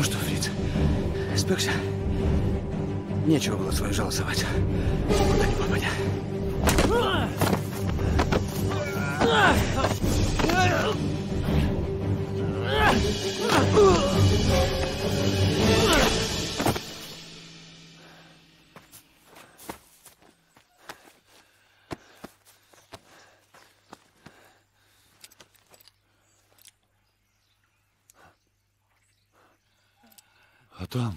Ну что, Фриц, спекся? Нечего было свою жалость совать. Куда ни попадя. А там?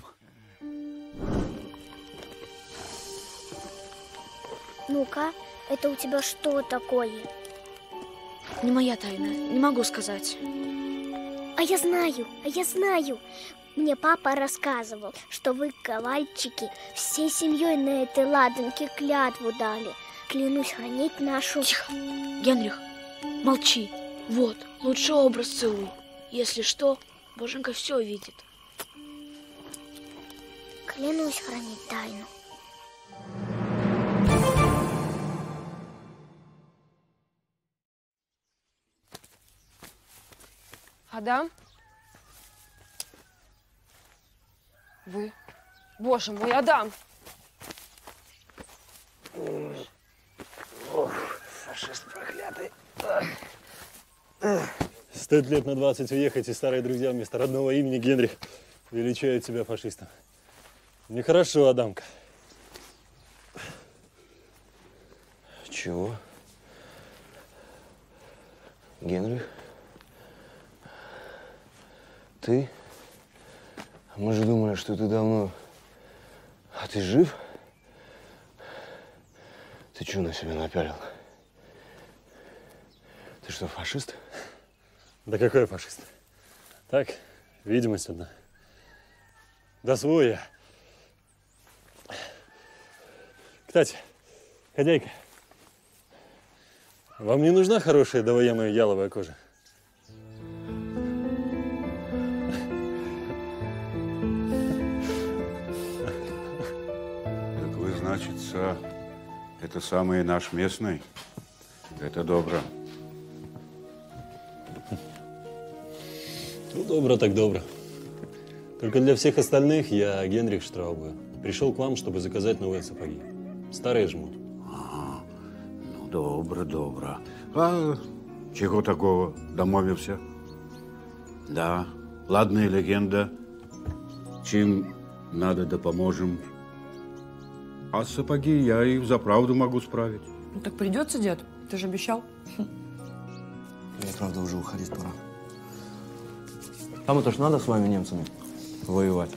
Ну-ка, это у тебя что такое? Не моя тайна, не могу сказать. А я знаю. Мне папа рассказывал, что вы, ковальчики, всей семьей на этой ладанке клятву дали. Клянусь хранить нашу... Тихо, Генрих, молчи. Вот, лучше образ целуй. Если что, Боженька все видит. Клянусь хранить тайну. Адам? Вы? Боже мой, Адам! Фашист проклятый. 100 лет на 20 уехать, и старые друзья вместо родного имени Генрих величают себя фашистом. Нехорошо, Адамка. Чего? Генрих? Ты? Мы же думали, что ты давно... А ты жив? Ты что на себя напялил? Ты что, фашист? Да какой фашист? Так, видимость одна. Да свой я. Кстати, хозяйка, вам не нужна хорошая довоенная яловая кожа? Так вы, значится, это самый наш местный? Это добро. Ну, добро так добро. Только для всех остальных я Генрих Штраубе. Пришел к вам, чтобы заказать новые сапоги. Старые жмут. Ага. Ну, добро. А чего такого домовился? Да, ладная легенда. Чем надо, да поможем. А сапоги я и взаправду могу справить. Ну так придется, дед. Ты же обещал. Мне, правда, уже уходить пора. Там это ж надо с вами, немцами, воевать.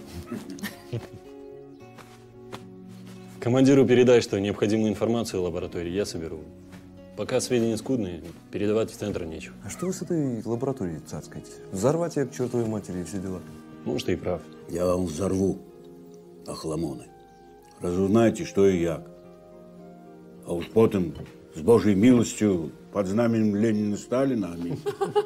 Командиру передай, что необходимую информацию в лаборатории я соберу. Пока сведения скудные, передавать в центр нечего. А что вы с этой лабораторией цацкаете? Взорвать ее к чертовой матери и все дела. Может, ты и прав. Я вам взорву, охламоны. Разузнайте, что и як. А уж потом, с Божьей милостью, под знаменем Ленина Сталина, аминь.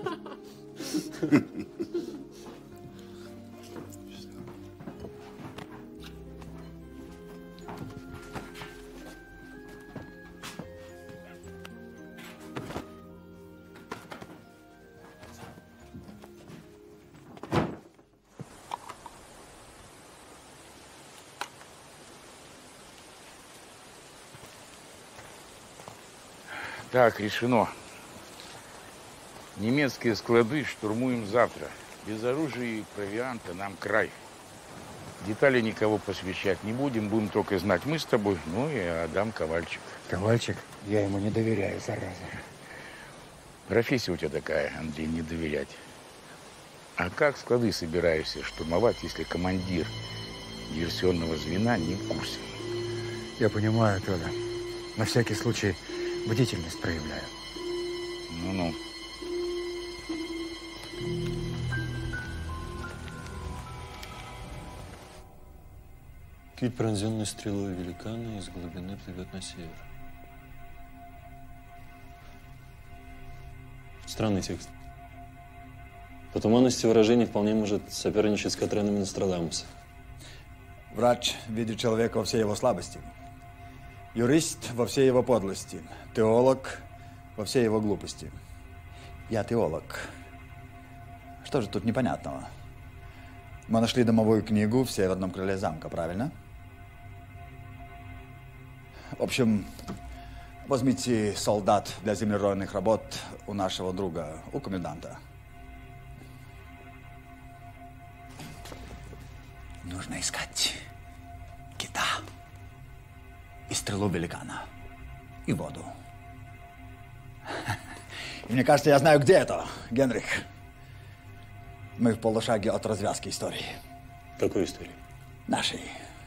Так, решено. Немецкие склады штурмуем завтра. Без оружия и провианта нам край. Детали никого посвящать не будем. Будем только знать мы с тобой, ну и Адам Ковальчик. Ковальчик? Я ему не доверяю, зараза. Профессия у тебя такая, Андрей, не доверять. А как склады собираешься штурмовать, если командир диверсионного звена не в курсе? Я понимаю, Толя. На всякий случай бдительность проявляю. Ну-ну. Кит, пронзенный стрелой великана, из глубины плывет на север. Странный текст. По туманности выражений вполне может соперничать с Катренами Нострадамуса. Врач видит человека во всей его слабости. Юрист во всей его подлости. Теолог во всей его глупости. Я теолог. Что же тут непонятного? Мы нашли домовую книгу в северном крыле замка, правильно? В общем, возьмите солдат для землеройных работ у нашего друга, у коменданта. Нужно искать кита, и стрелу великана, и воду. И мне кажется, я знаю, где это, Генрих. Мы в полушаге от развязки истории. Какой истории? Нашей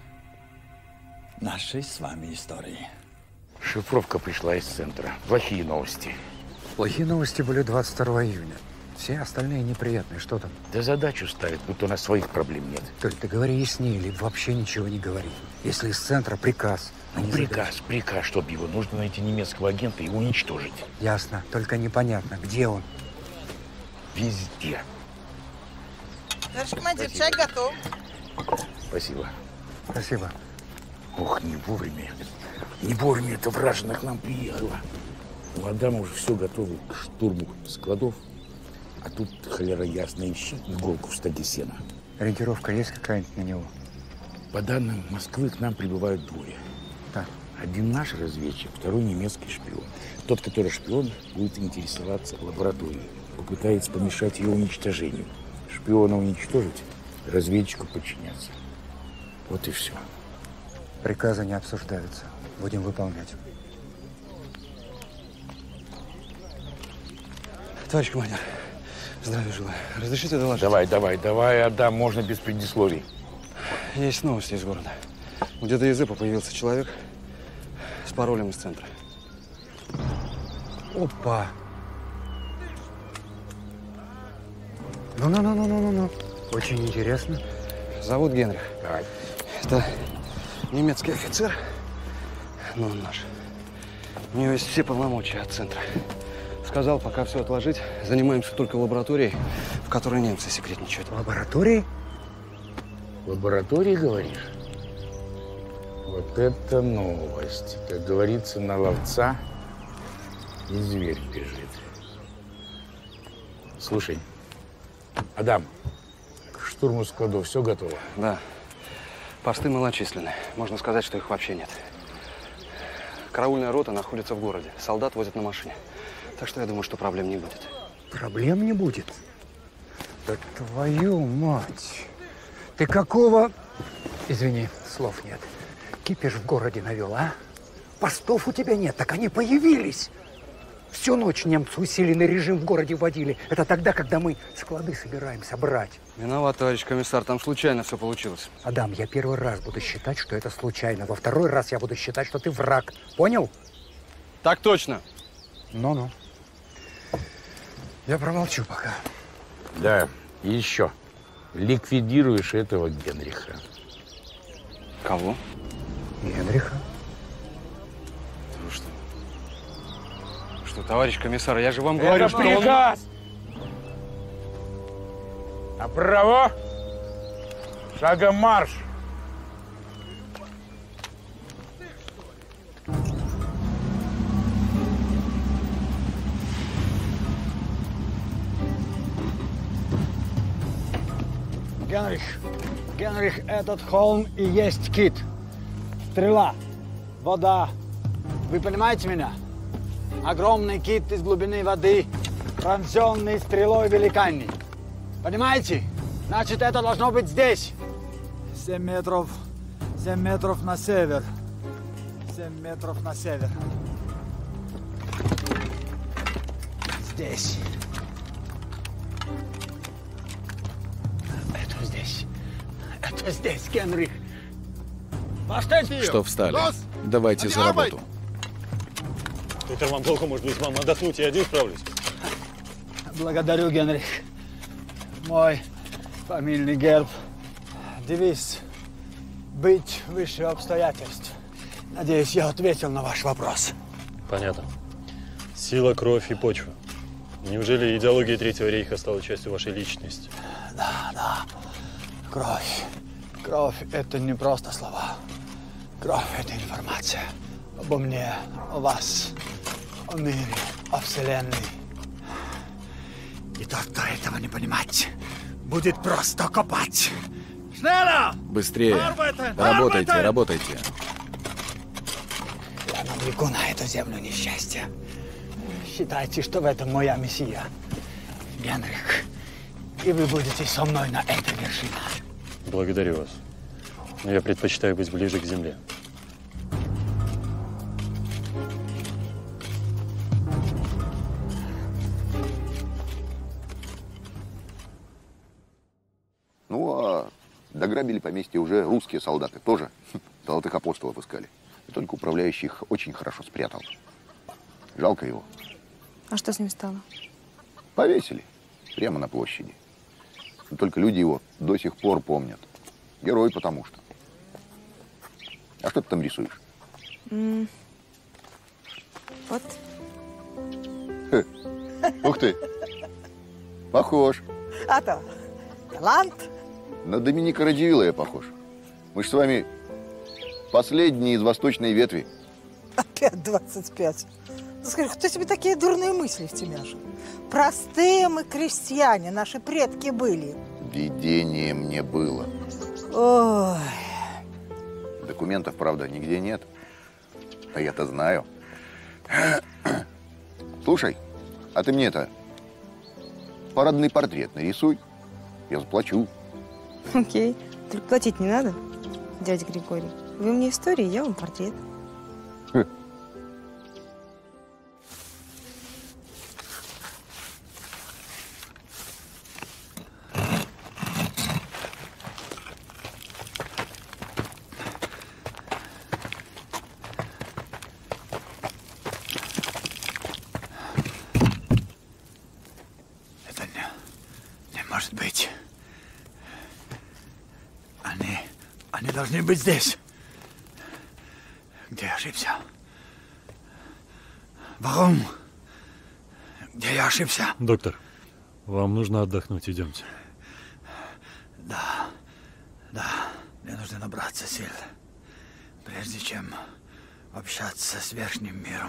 с вами истории. Шифровка пришла из центра. Плохие новости. Плохие новости были 22 июня. Все остальные неприятные. Что там? Да задачу ставят, будто у нас своих проблем нет. Толь, ты говори яснее, или вообще ничего не говори. Если из центра приказ, а не задача. Приказ, чтоб его. Нужно найти немецкого агента и уничтожить. Ясно. Только непонятно, где он. Везде. Товарищ командир, чай готов. Спасибо. Спасибо. Ох, не вовремя. Не вовремя эта вражина к нам приехала. У Адама уже все готово к штурму складов. А тут, холера ясно, ищи иголку в стаде сена. Ориентировка есть какая-нибудь на него? По данным Москвы, к нам прибывают двое. Так. Один наш разведчик, второй немецкий шпион. Тот, который шпион, будет интересоваться лабораторией. Попытается помешать ее уничтожению. Шпиона уничтожить, разведчику подчиняться. Вот и все. Приказы не обсуждаются. Будем выполнять. Товарищ командир, здравия желаю. Разрешите доложить? Давай, Адам, можно без предисловий. Есть новости из города. Где-то из ЭПа появился человек с паролем из центра. Опа! Ну. Очень интересно. Зовут Генрих. Так. Это немецкий офицер, но он наш. У него есть все полномочия от центра. Сказал, пока все отложить, занимаемся только лабораторией, в которой немцы секретничают. Лаборатории? Лаборатории, говоришь? Вот это новость. Как говорится, на ловца и зверь бежит. Слушай, Адам, к штурму складов все готово? Да. Посты малочисленны. Можно сказать, что их вообще нет. Караульная рота находится в городе. Солдат возят на машине. Так что я думаю, что проблем не будет. Проблем не будет? Да твою мать! Ты какого... Извини, слов нет. Кипиш в городе навел, а? Постов у тебя нет, так они появились. Всю ночь немцы усиленный режим в городе вводили. Это тогда, когда мы склады собираемся брать. Виноват, товарищ комиссар, там случайно все получилось. Адам, я первый раз буду считать, что это случайно. Во второй раз я буду считать, что ты враг. Понял? Так точно. Ну-ну. Я промолчу пока. Да, и еще. Ликвидируешь этого Генриха. Кого? Генриха. Потому что, товарищ комиссар, я же вам говорю, что приказ! Направо! Шагом марш! Генрих, этот холм и есть кит. Стрела, вода. Вы понимаете меня? Огромный кит из глубины воды, пронзенный стрелой великаней. Понимаете? Значит, это должно быть здесь. 7 метров на север. 7 метров на север. Здесь. Это здесь, Генрих. Поставьте ее. Что встали? Давайте за работу. Петр, вам плохо, может быть, вам отдохнуть, я один справлюсь. Благодарю, Генрих. Мой фамильный герб. Девиз «Быть выше обстоятельств». Надеюсь, я ответил на ваш вопрос. Понятно. Сила, кровь и почва. Неужели идеология Третьего рейха стала частью вашей личности? Да. Кровь. Кровь – это не просто слова. Кровь – это информация обо мне, о вас, о мире, о Вселенной. И тот, кто этого не понимает, будет просто копать. Быстрее. Работайте, работайте. Я навлеку на эту землю несчастье. Считайте, что в этом моя миссия, Генрих. И вы будете со мной на этой вершине. Благодарю вас. Но я предпочитаю быть ближе к земле. Ну, а дограбили поместье уже русские солдаты. Тоже золотых апостолов искали. И только управляющий их очень хорошо спрятал. Жалко его. А что с ним стало? Повесили. Прямо на площади. И только люди его до сих пор помнят. Герой потому что. А что ты там рисуешь? Вот. Ух ты. Похож. А то талант. На Доминика Радзивилла я похож. Мы же с вами последние из восточной ветви. Опять 25. Ну, скажи, кто тебе такие дурные мысли втемяшил? Простые мы крестьяне, наши предки были. Видение мне было. Ой. Документов, правда, нигде нет. А я-то знаю. Слушай, а ты мне это парадный портрет нарисуй. Я заплачу. Окей. Только платить не надо, дядя Григорий. Вы мне истории, я вам портрет. Может быть. Они должны быть здесь. Где я ошибся? Warum? Где я ошибся? Доктор, вам нужно отдохнуть, идемте. Да. Мне нужно набраться сил, прежде чем общаться с верхним миром.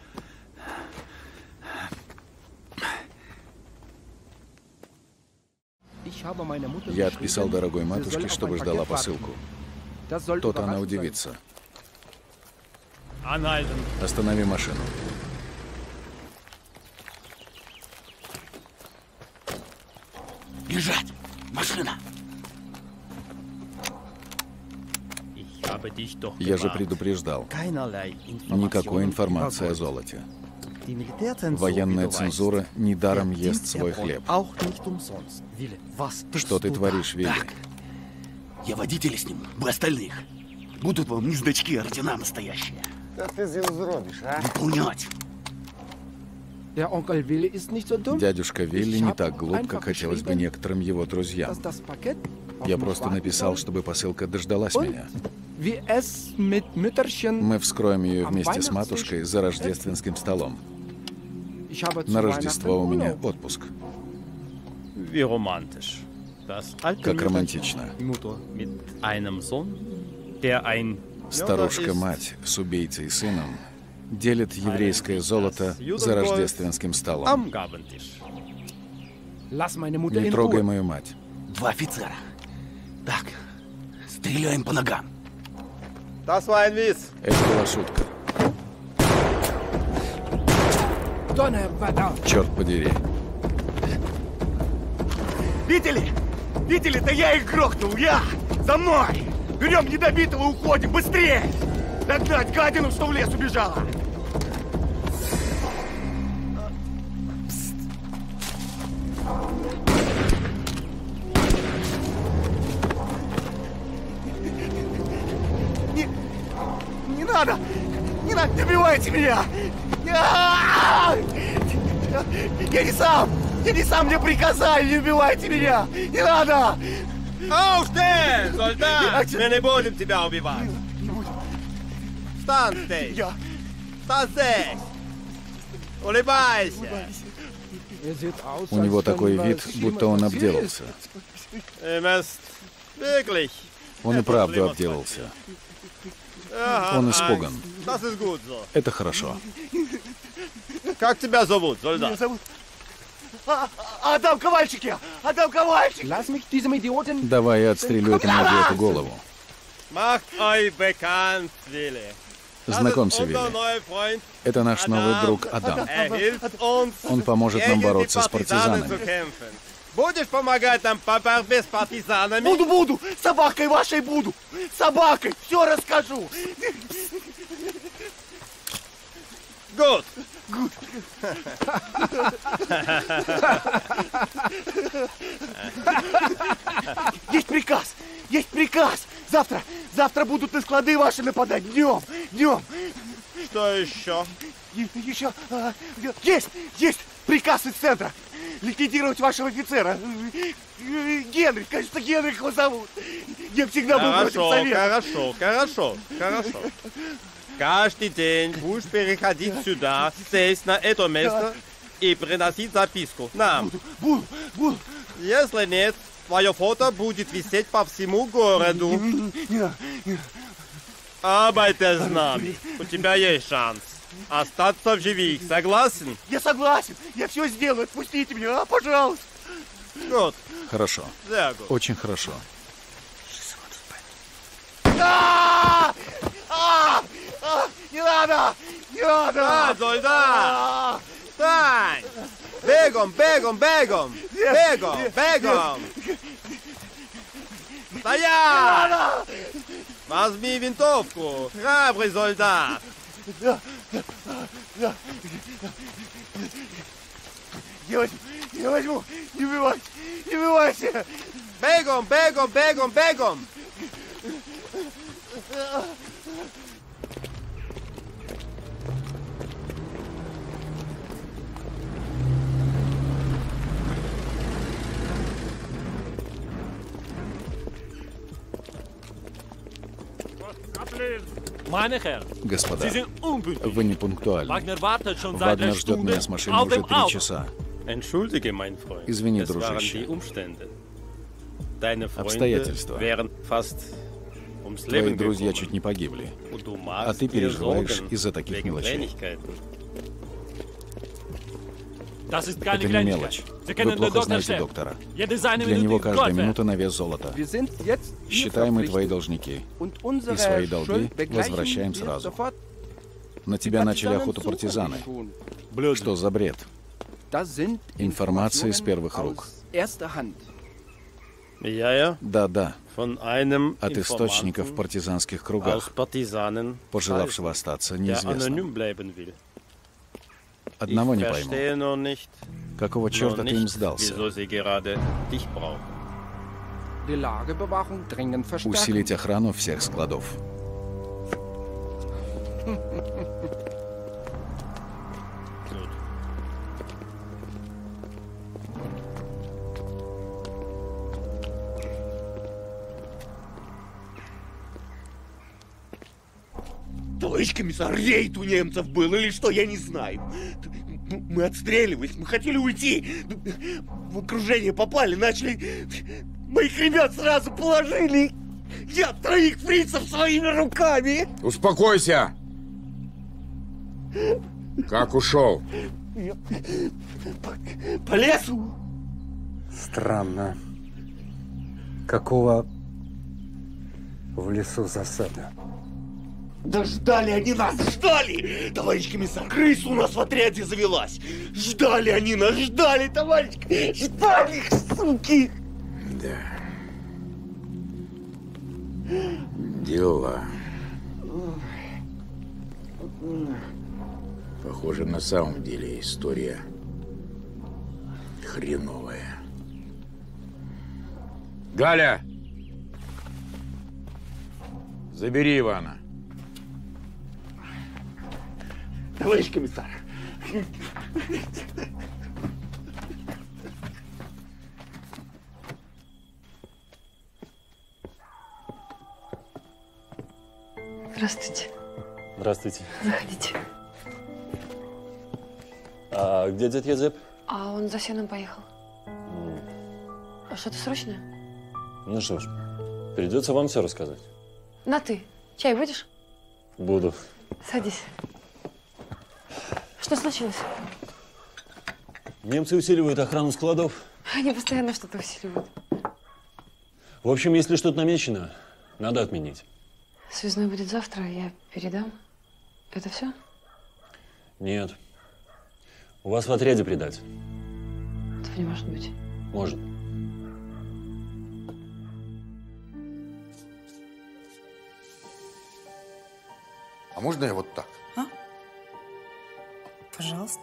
Я отписал дорогой матушке, чтобы ждала посылку. То-то она удивится. Останови машину. Лежать! Машина! Я же предупреждал. Никакой информации о золоте. Военная цензура недаром ест свой хлеб. Что ты творишь, Вилли? Я водителя сниму, вы остальных. Будут вам не значки, а ордена настоящие. Да ты зробишь, а? Выполнять. Дядюшка Вилли не так глуп, как хотелось бы некоторым его друзьям. Я просто написал, чтобы посылка дождалась меня. Мы вскроем ее вместе с матушкой за рождественским столом. На Рождество у меня отпуск. Как романтично. Старушка-мать с убийцей и сыном делит еврейское золото за рождественским столом. Не трогай мою мать. 2 офицера. Так, стреляем по ногам. Это была шутка. Черт подери. Видели? Видели? Да я их грохнул, я! За мной! Берем недобитого, уходим, быстрее! Догнать гадину, что в лес убежала! Не надо! Не надо, не убивайте меня! Я не сам, мне приказали, не убивайте меня! Не надо! Aufstehen, Soldat! Мы не будем тебя убивать! Встань здесь! Встань здесь! Улыбайся! У него такой вид, будто он обделался. Он и правда обделался. Он испуган. Это хорошо. Как тебя зовут, солдат? Меня зовут Адам Ковальчики! Отдам ковальчик! Давай я отстрелю этому идиоту голову. Macht euch bekannt, Willi. Знакомься, Вилли. Это наш новый друг Адам. Он поможет нам бороться с партизанами. Будешь помогать нам по борьбе с партизанами? Буду! Собакой вашей буду! Собакой! Все расскажу! Good. Есть приказ! Есть приказ! Завтра будут на склады ваши нападать! Днем! Что еще? Еще... Есть! Приказ из центра! Ликвидировать вашего офицера! Генрих! Кажется, Генрих его зовут! Я всегда был против совета! Хорошо. Каждый день будешь переходить сюда, сесть на это место и приносить записку нам. Буду. Если нет, твое фото будет висеть по всему городу. Arbeite с нами. У тебя есть шанс остаться в живых. Согласен? Я согласен. Я все сделаю. Отпустите меня, пожалуйста. Good. Хорошо. Очень хорошо. Не надо! Солдат! Встань! Бегом! Стоять! Возьми винтовку, храбрый солдат! Я возьму! Не убивайся! Бегом! Господа, вы не пунктуальны. Вагнер ждет меня с машиной уже 3 часа. Извини, дружище. Обстоятельства. Твои друзья чуть не погибли. А ты переживаешь из-за таких мелочей. Это не мелочь. Вы плохо знаете доктора. Для него каждая минута на вес золота. Считай, мы твои должники. И свои долги возвращаем сразу. На тебя начали охоту партизаны. Что за бред? Информация из первых рук. Да. От источников в партизанских кругах, пожелавшего остаться, неизвестно. Одного не пойму. Какого черта ты им сдался? Усилить охрану всех складов. Товарищ комиссар, рейд у немцев был или что, я не знаю. Мы отстреливались, мы хотели уйти. В окружение попали, начали... Моих ребят сразу положили. Я 3 фрицев своими руками. Успокойся! Как ушел? По лесу. Странно. Какого в лесу засада? Да ждали они нас, ждали! Товарищ комиссар, крыса у нас в отряде завелась. Ждали они нас, ждали, товарищ! Ждали, суки! Да. Дела. Похоже, на самом деле история хреновая. Галя! Забери Ивана. Товарищ комиссар. Здравствуйте. Здравствуйте. Заходите. А где дядя Езеп? А он за сеном поехал. А что-то срочное? Ну что ж, придется вам все рассказать. На ты. Чай будешь? Буду. Садись. Что случилось? Немцы усиливают охрану складов. Они постоянно что-то усиливают. В общем, если что-то намечено, надо отменить. Связной будет завтра, я передам. Это все? Нет. У вас в отряде предатель. Этого не может быть. Может. А можно я вот так? Пожалуйста.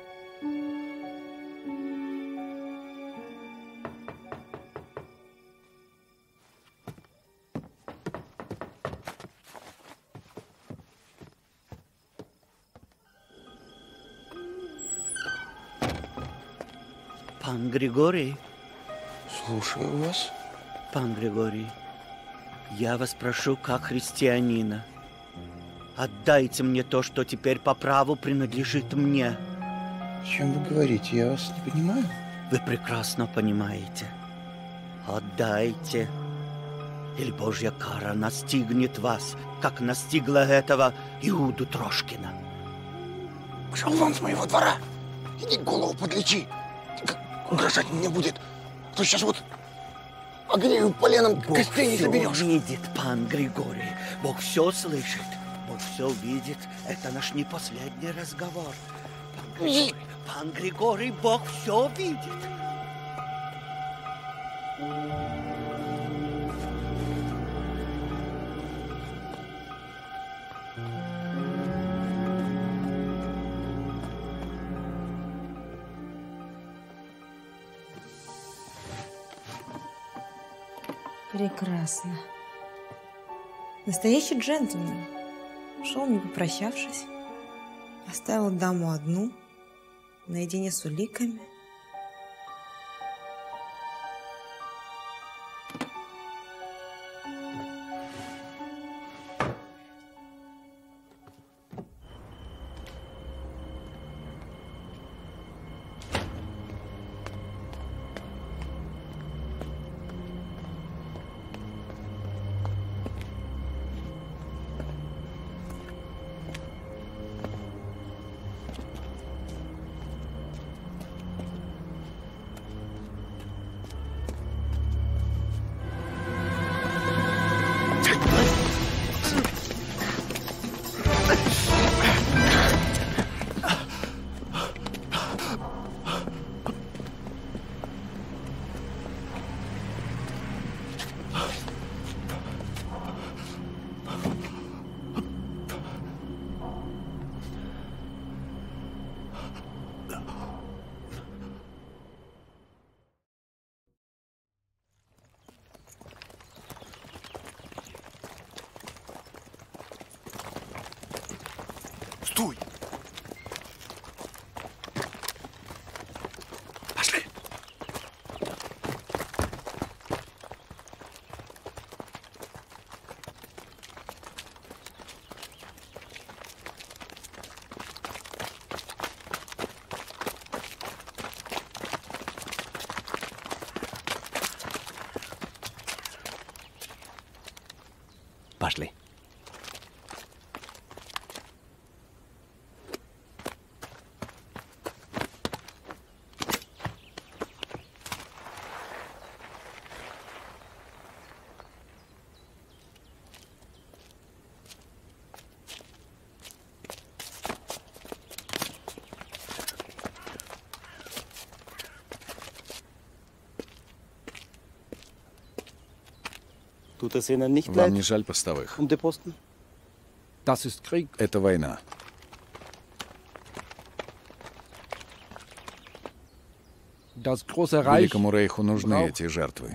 Пан Григорий. Слушаю вас. Пан Григорий, я вас прошу как христианина. Отдайте мне то, что теперь по праву принадлежит мне. О чем вы говорите? Я вас не понимаю. Вы прекрасно понимаете. Отдайте, или Божья кара настигнет вас, как настигла этого Иуду Трошкина. Пошел вон с моего двора. Иди голову подлечи. Угрожать мне будет. То сейчас вот огнею поленом костей не соберешь. Бог все видит, пан Григорий. Бог все слышит. Бог все видит. Это наш не последний разговор. Пан Григорий, Бог все видит. Прекрасно. Настоящий джентльмен. Шел, не попрощавшись. Оставил даму одну, наедине с уликами. Стой! Пошли! Пошли. Вам не жаль постовых? Это война. Великому Рейху нужны эти жертвы.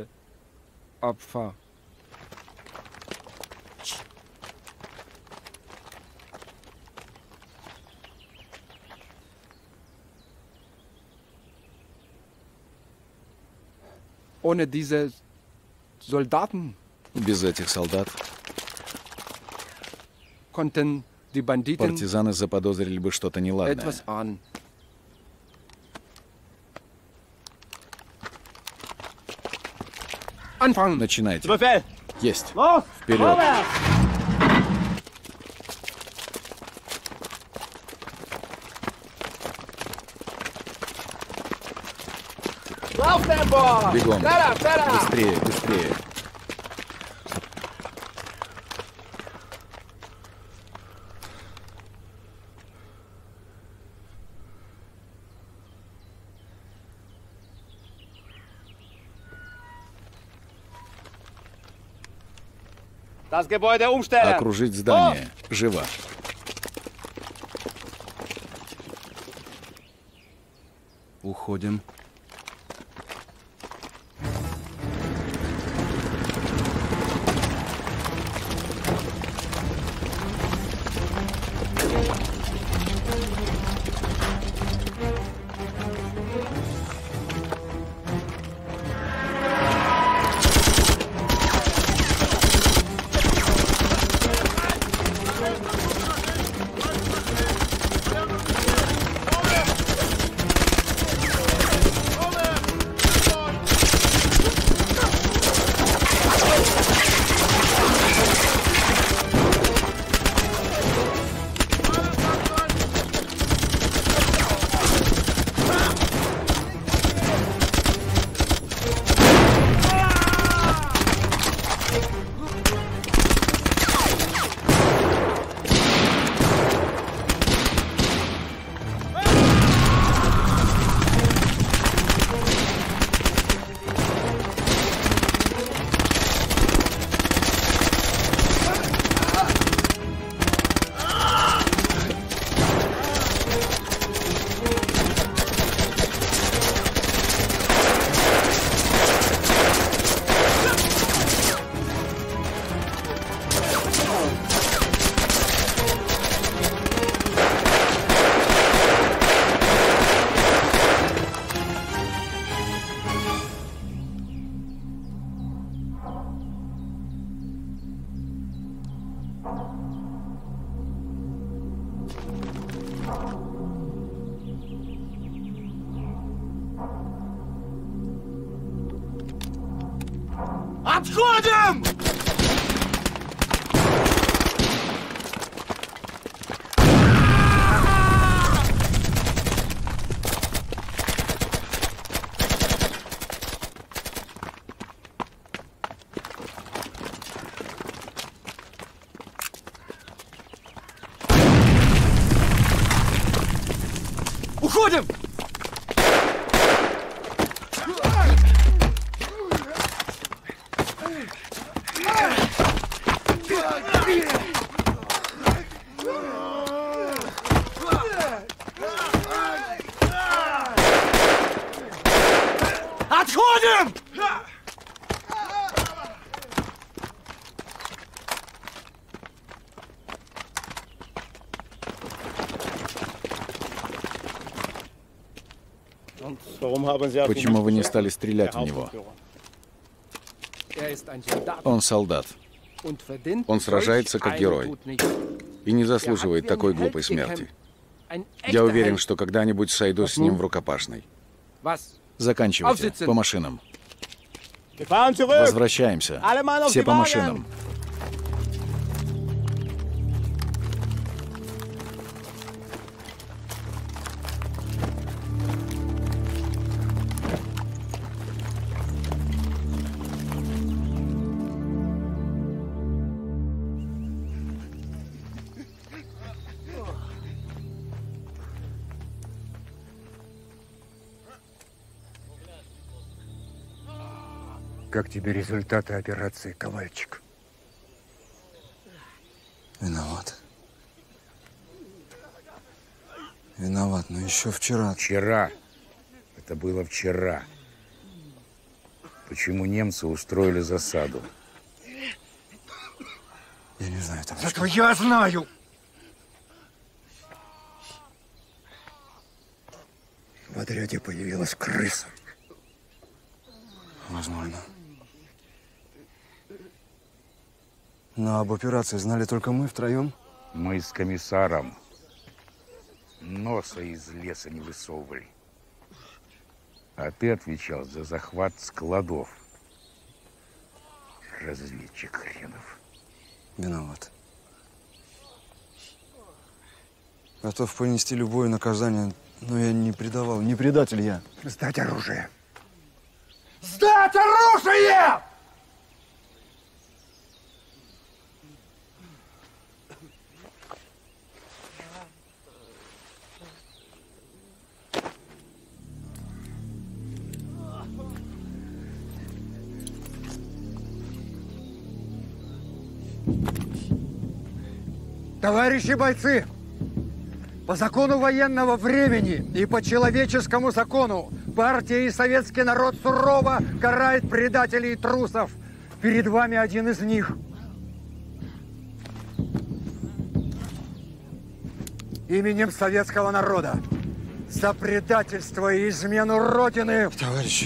Без этих солдат партизаны заподозрили бы что-то неладное. Начинайте. Есть. Вперед. Бегом. Быстрее, быстрее. Окружить здание. Живо. Уходим. Отходим! Уходим! Отходим! Почему вы не стали стрелять в него? Он солдат. Он сражается как герой и не заслуживает такой глупой смерти. Я уверен, что когда-нибудь сойду с ним в рукопашной. Заканчивайте. По машинам. Возвращаемся. Все по машинам. Как тебе результаты операции, Ковальчик? Виноват. Виноват, но еще вчера. Вчера. Это было вчера. Почему немцы устроили засаду? Я не знаю, там. Зато я знаю! В отряде появилась крыса. Возможно. Но об операции знали только мы втроем. Мы с комиссаром носа из леса не высовывали. А ты отвечал за захват складов. Разведчик хренов. Виноват. Готов понести любое наказание, но я не предавал, не предатель я. Сдать оружие. Сдать оружие! Товарищи бойцы, по закону военного времени и по человеческому закону партия и советский народ сурово карает предателей и трусов. Перед вами один из них. Именем советского народа за предательство и измену Родины. Товарищи,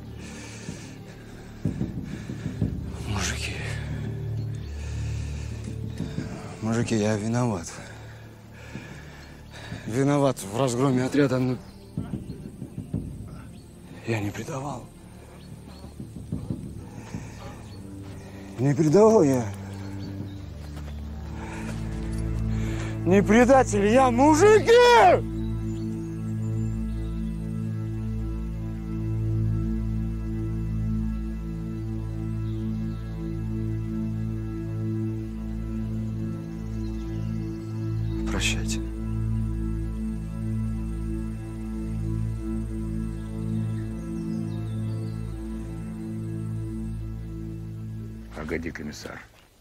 мужики, я виноват. Виноват в разгроме отряда, но я не предавал. Не предавал я. Не предатель, я мужики! Прощайте. Погоди, комиссар.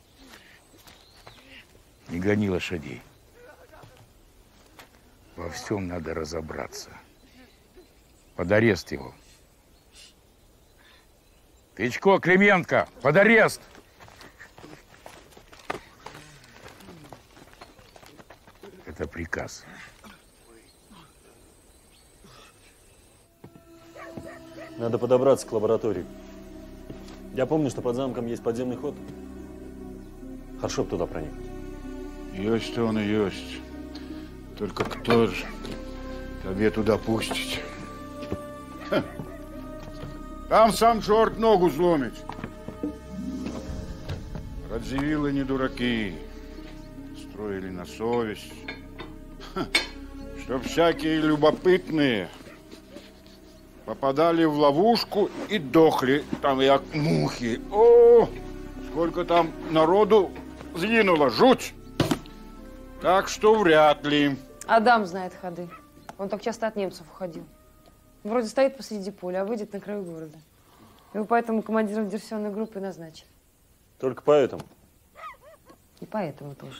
Не гони лошадей. Во всем надо разобраться. Под арест его. Тычко, Клименко, под арест! Это приказ. Надо подобраться к лаборатории. Я помню, что под замком есть подземный ход. Хорошо бы туда проникнуть. Есть он и есть. Только кто же тебе туда пустить? Там сам черт ногу сломит. Радзивиллы не дураки. Строили на совесть. Чтоб всякие любопытные попадали в ловушку и дохли там як мухи. О, сколько там народу сгинуло, жуть! Так что вряд ли. Адам знает ходы. Он так часто от немцев уходил. Вроде стоит посреди поля, а выйдет на краю города. Его поэтому командиром диверсионной группы назначили. Только поэтому? И поэтому тоже.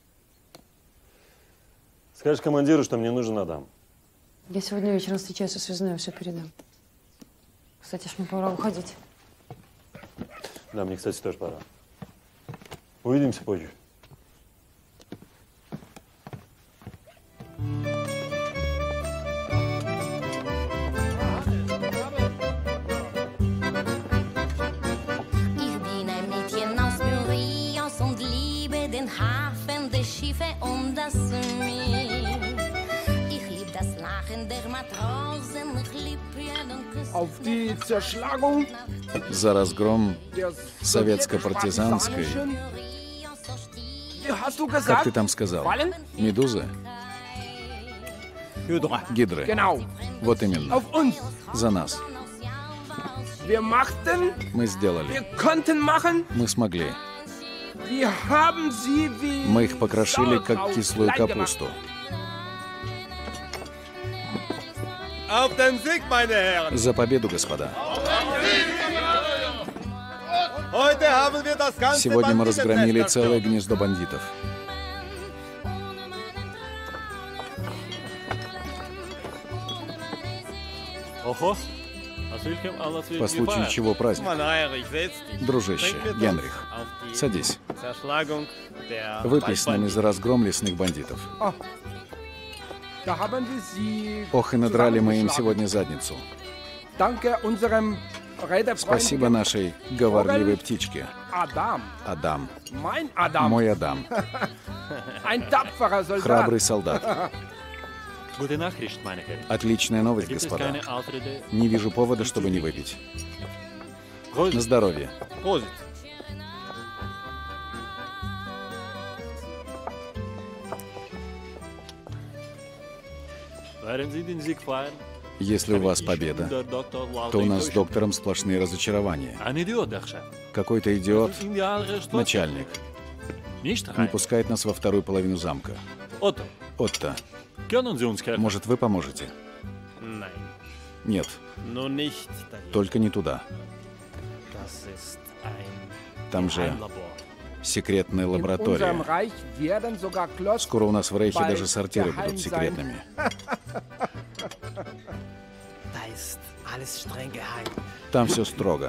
Скажешь командиру, что мне нужен Адам. Я сегодня вечером встречаюсь со связной, все передам. Кстати, мне пора уходить. Да, мне, кстати, тоже пора. Увидимся позже. Ich bin ein Mädchen aus Myrios und liebe den Hafen, die Schiffe und das Meer. Ich lieb das Lachen der Matrosen, ich lieb jeden Kuss. Auf die Zerschlagung За разгром советско-партизанской, как ты там сказал, Медузы? Гидры. Вот именно. За нас. Мы сделали. Мы смогли. Мы их покрошили, как кислую капусту. За победу, господа. Сегодня мы разгромили целое гнездо бандитов. По случаю чего праздник? Дружище, Генрих, садись. Выпей с нами за разгром лесных бандитов. Ох, и надрали мы им сегодня задницу. Спасибо нашей говорливой птичке. Адам. Мой Адам. Храбрый солдат. Отличная новость, господа. Не вижу повода, чтобы не выпить. На здоровье. Если у вас победа, то у нас с доктором сплошные разочарования. Какой-то идиот, начальник, не пускает нас во вторую половину замка. Отто, может, вы поможете? Нет. Только не туда. Там же секретная лаборатория. Скоро у нас в Рейхе даже сортиры будут секретными. Там все строго.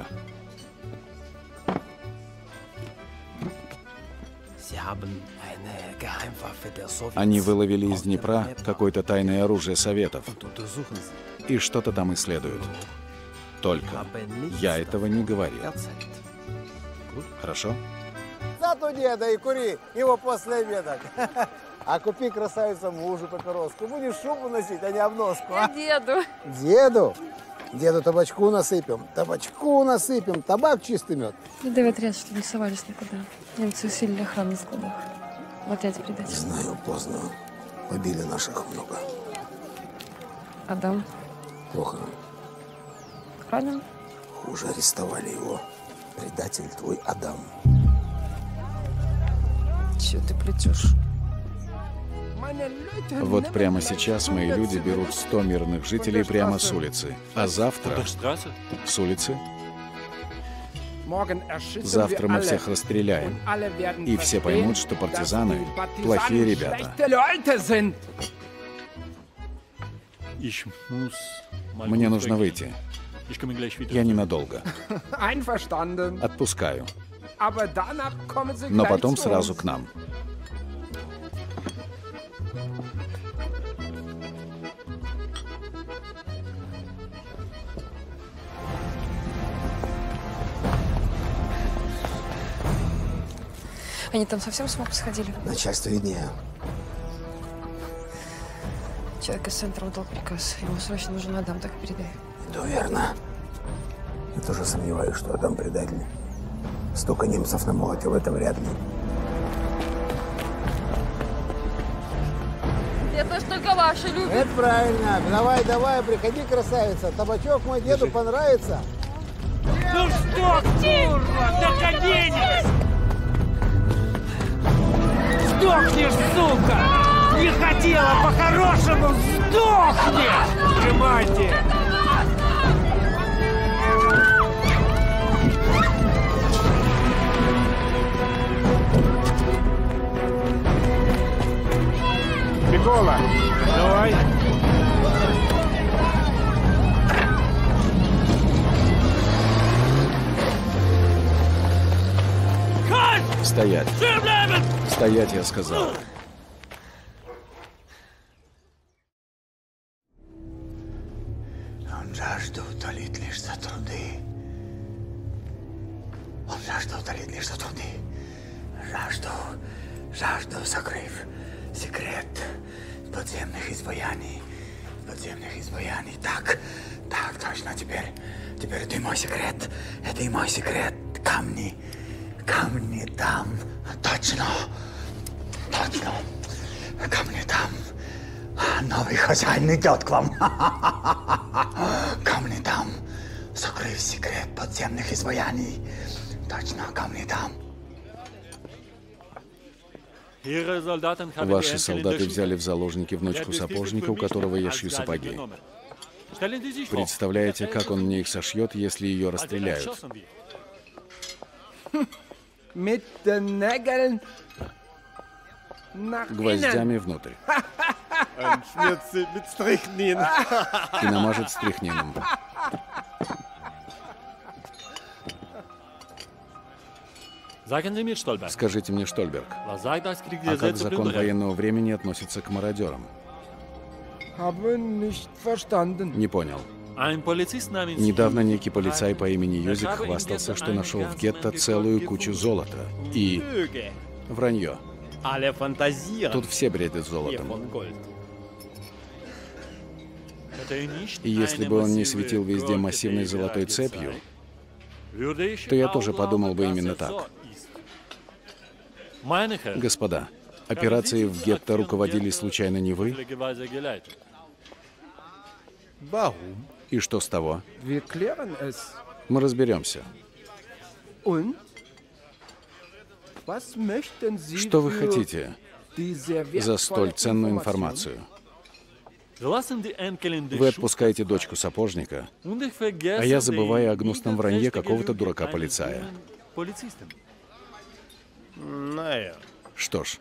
Они выловили из Днепра какое-то тайное оружие Советов и что-то там исследуют. Только я этого не говорил. Хорошо? Зато деда и кури его после обеда. А купи, красавица, мужу папироску. Будешь шубу носить, а не обноску. А? Деду. Деду? Деду табачку насыпем. Табачку насыпем. Табак чистый мед. Передай в отряд, чтобы не совались никуда. Немцы усилили охрану на складах. В отряде передать. Знаю, поздно. Побили наших много. Адам? Плохо. Ранен? Хуже, арестовали его. Предатель твой Адам. Чего ты плетешь? Вот прямо сейчас мои люди берут 100 мирных жителей прямо с улицы. А завтра... С улицы? Завтра мы всех расстреляем. И все поймут, что партизаны – плохие ребята. Мне нужно выйти. Я ненадолго. Отпускаю. Но потом сразу к нам. Они там совсем с ума посходили? Начальство виднее. Человек из центра отдал приказ. Ему срочно нужен Адам, так и передай. Да, верно. Я тоже сомневаюсь, что Адам предатель. Столько немцев намолотил, это вряд ли. Это ж только ваши любят. Это правильно. Давай, давай, приходи, красавица. Табачок мой деду понравится. Ну что, курва, доконец! Сдохнешь, сука! Не хотела по-хорошему, сдохнешь! Сжимайте! Микола, давай! Стоять! Стоять, я сказал. Он жажду утолит лишь за труды. Он жажду утолит лишь за труды. Жажду сокрыв секрет подземных изваяний. Так, точно, теперь это и мой секрет. Это и мой секрет. Камни там. Точно. Камни там. Новый хозяин идет к вам. Камни там. Сокрыв секрет подземных изваяний. Точно, камни там. Ваши солдаты взяли в заложники внучку сапожника, у которого я шью сапоги. Представляете, как он мне их сошьет, если ее расстреляют? Гвоздями внутрь. И намажет стрихнином. Скажите мне, Штольберг, а как закон военного времени относится к мародерам? Не понял. Недавно некий полицай по имени Юзик хвастался, что нашел в гетто целую кучу золота. И... вранье. Тут все бредят золотом. И если бы он не светил везде массивной золотой цепью, то я тоже подумал бы именно так. Господа, операцией в гетто руководили случайно не вы? И что с того? Мы разберемся. Что вы хотите за столь ценную информацию? Вы отпускаете дочку сапожника, а я забываю о гнусном вранье какого-то дурака-полицая. Что ж,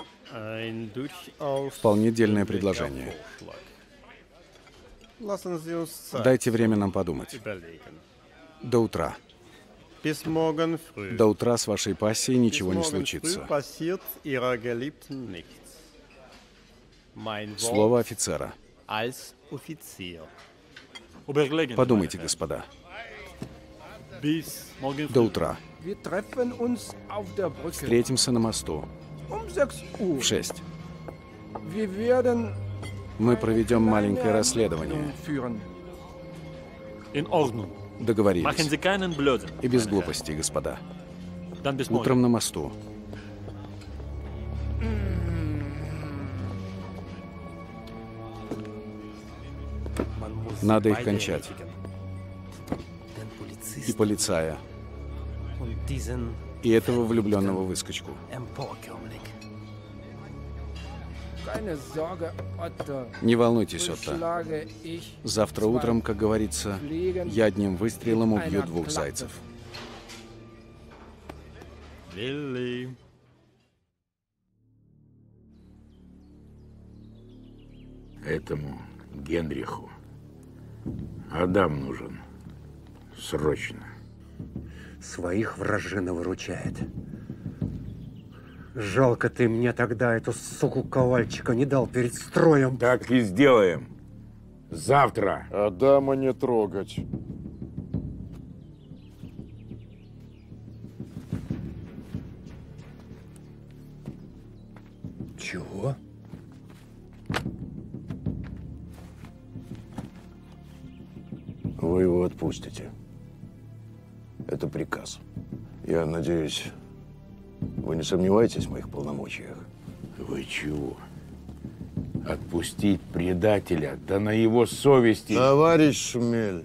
вполне дельное предложение. Дайте время нам подумать. До утра. До утра с вашей пассией ничего не случится. Слово офицера. Подумайте, господа. До утра. Встретимся на мосту. В 6. Мы проведем маленькое расследование. Договорились. И без глупостей, господа. Утром на мосту. Надо их кончать. И полицая. И этого влюбленного выскочку. Не волнуйтесь, Отто. Завтра утром, как говорится, я одним выстрелом убью 2 зайцев. Этому Генриху Адам нужен. Срочно. Своих вражина выручает. Жалко, ты мне тогда эту суку Ковальчика не дал перед строем. Так и сделаем. Завтра. Адама не трогать. Чего? Вы его отпустите. Это приказ. Я надеюсь, вы не сомневаетесь в моих полномочиях? Вы чего? Отпустить предателя? Да на его совести... Товарищ Шмель,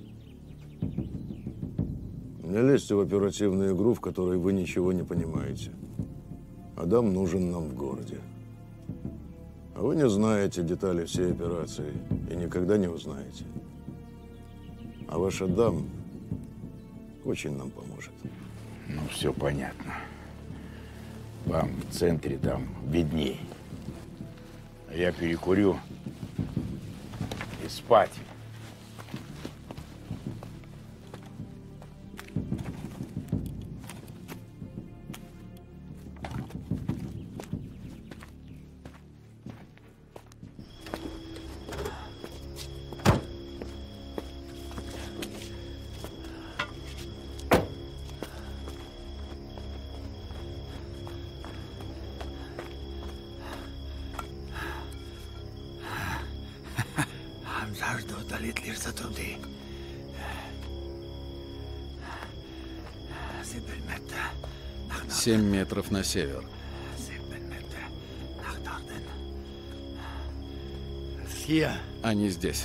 не лезьте в оперативную игру, в которой вы ничего не понимаете. Адам нужен нам в городе. А вы не знаете детали всей операции и никогда не узнаете. А ваш Адам очень нам поможет. Ну, все понятно. Вам в центре там видней. А я перекурю и спать. Жажда удалит лишь за труды. 7 метров на север. Они здесь.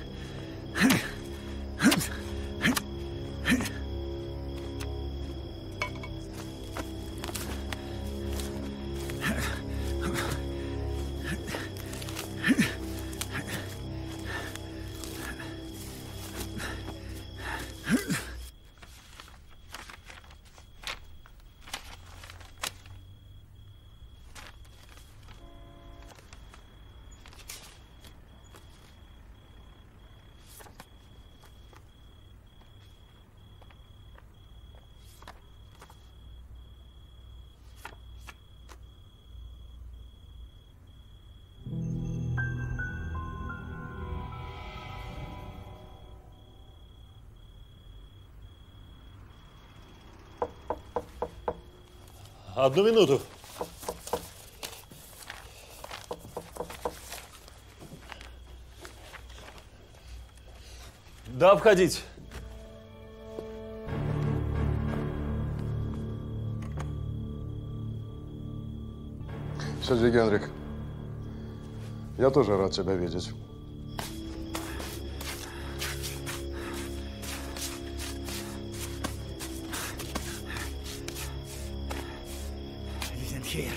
Одну минуту. Да, входите. Сиди, Генрих. Я тоже рад тебя видеть. hier.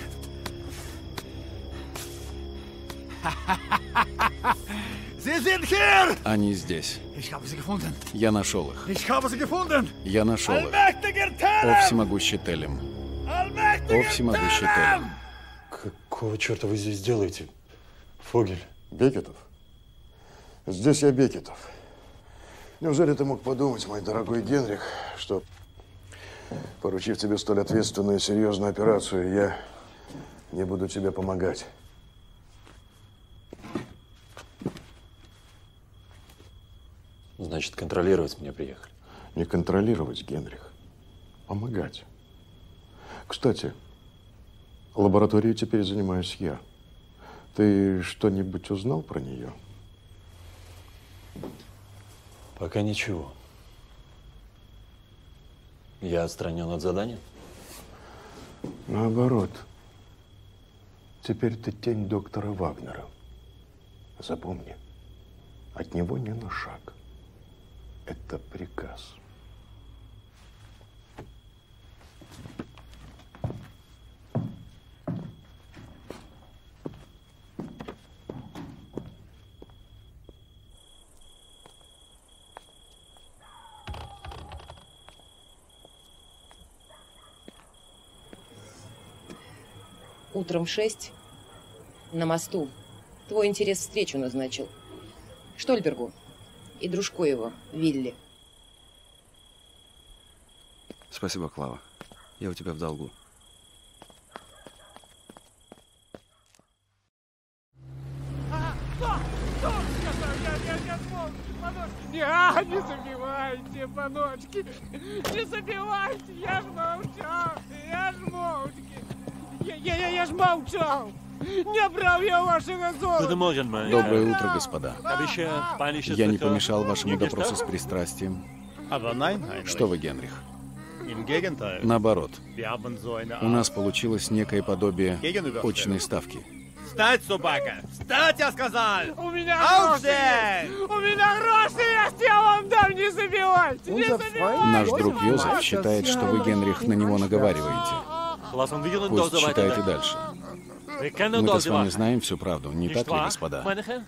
Sie sind hier! Они здесь. Ich habe sie gefunden. Я нашел их. Ich habe sie gefunden. Я нашел их. Allmächtiger О Telem! всемогущий Телем. О Allmächtiger всемогущий Telem! Телем. Какого черта вы здесь делаете, Фогель? Бекетов? Здесь я Бекетов. Неужели ты мог подумать, мой дорогой Генрих, что, поручив тебе столь ответственную и серьезную операцию, я не буду тебе помогать? Значит, контролировать меня приехали. Не контролировать, Генрих. Помогать. Кстати, лабораторией теперь занимаюсь я. Ты что-нибудь узнал про нее? Пока ничего. Я отстранен от задания? Наоборот. Теперь ты тень доктора Вагнера. Запомни, от него не на шаг. Это приказ. Утром в 6 на мосту твой интерес встречу назначил. Штольбергу и дружку его, Вилли. Спасибо, Клава. Я у тебя в долгу. Не забивайте, паночки! Не забивайте! Я ж молчал! Я ж молчки! Я ж молчал! Не брал я вашего золота! Доброе утро, господа. Я не помешал вашему допросу с пристрастием. Что вы, Генрих? Наоборот. У нас получилось некое подобие очной ставки. Встать, собака! Встать, я сказал! У меня гроши есть! У меня гроши есть! Я вам дам, не забивайте! Не забивайте! Наш друг Йозеф считает, что вы, Генрих, на него наговариваете. Пусть считайте дальше. Мы-то с вами знаем всю правду, не так ли, господа?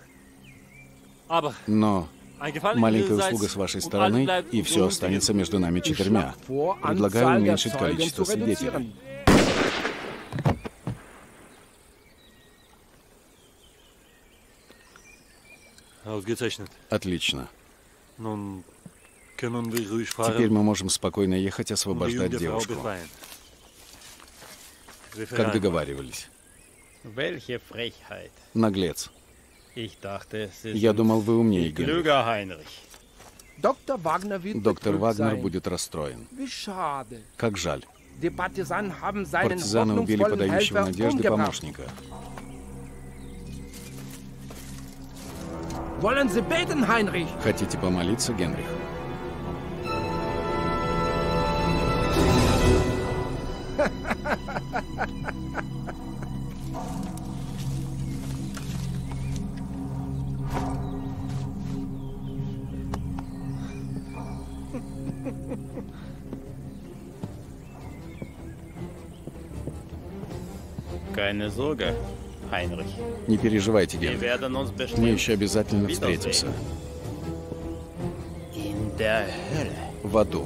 Но маленькая услуга с вашей стороны, и все останется между нами четырьмя. Предлагаю уменьшить количество свидетелей. Отлично. Теперь мы можем спокойно ехать освобождать девушку. Как договаривались. Наглец. Я думал, вы умнее, Генрих. Доктор Вагнер будет расстроен. Как жаль. Партизаны Партизаны убили подающего надежды помощника. Хотите помолиться, Генрих? Keine Sorge, Heinrich. Не переживайте, Генрих. Мы еще обязательно встретимся. В аду.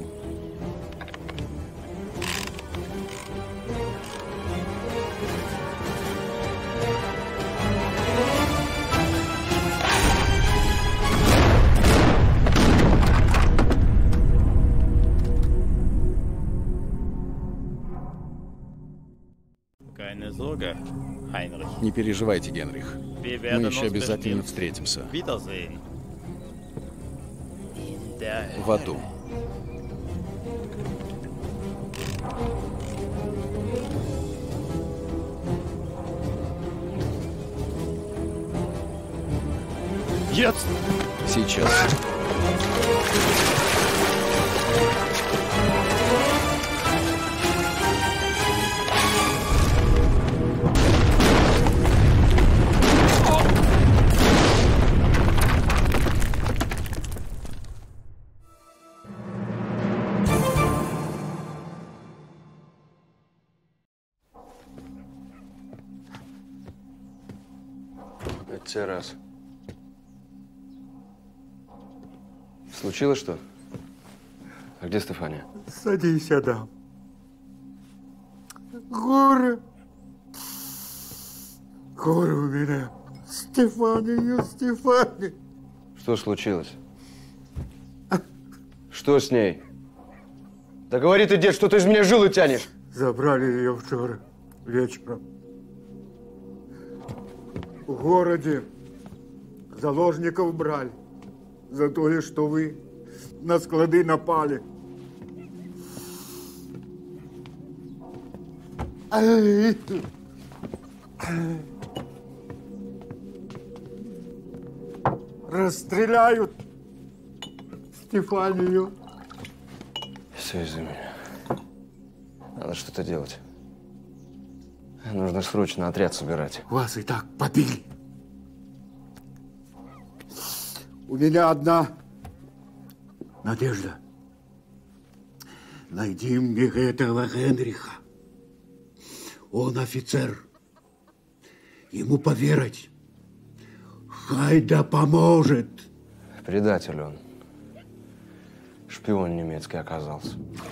Keine Sorge, Heinrich. Не переживайте, Генрих. Мы еще обязательно встретимся. Wiedersehen. В аду. Сейчас. Цей раз. Случилось что? А где Стефания? Садись, Адам. Горе. Горе у меня. Стефания, Стефания. Что случилось? Что с ней? Да говори ты, дед, что ты из меня жилы тянешь. Забрали ее вчера вечером. В городе заложников брали за то, что вы на склады напали. Расстреляют Стефанию. Все из-за меня. Надо что-то делать. Нужно срочно отряд собирать. Вас и так побили. У меня одна надежда. Найди мне этого Генриха. Он офицер. Ему поверить. Хай да поможет. Предатель он. Шпион немецкий оказался.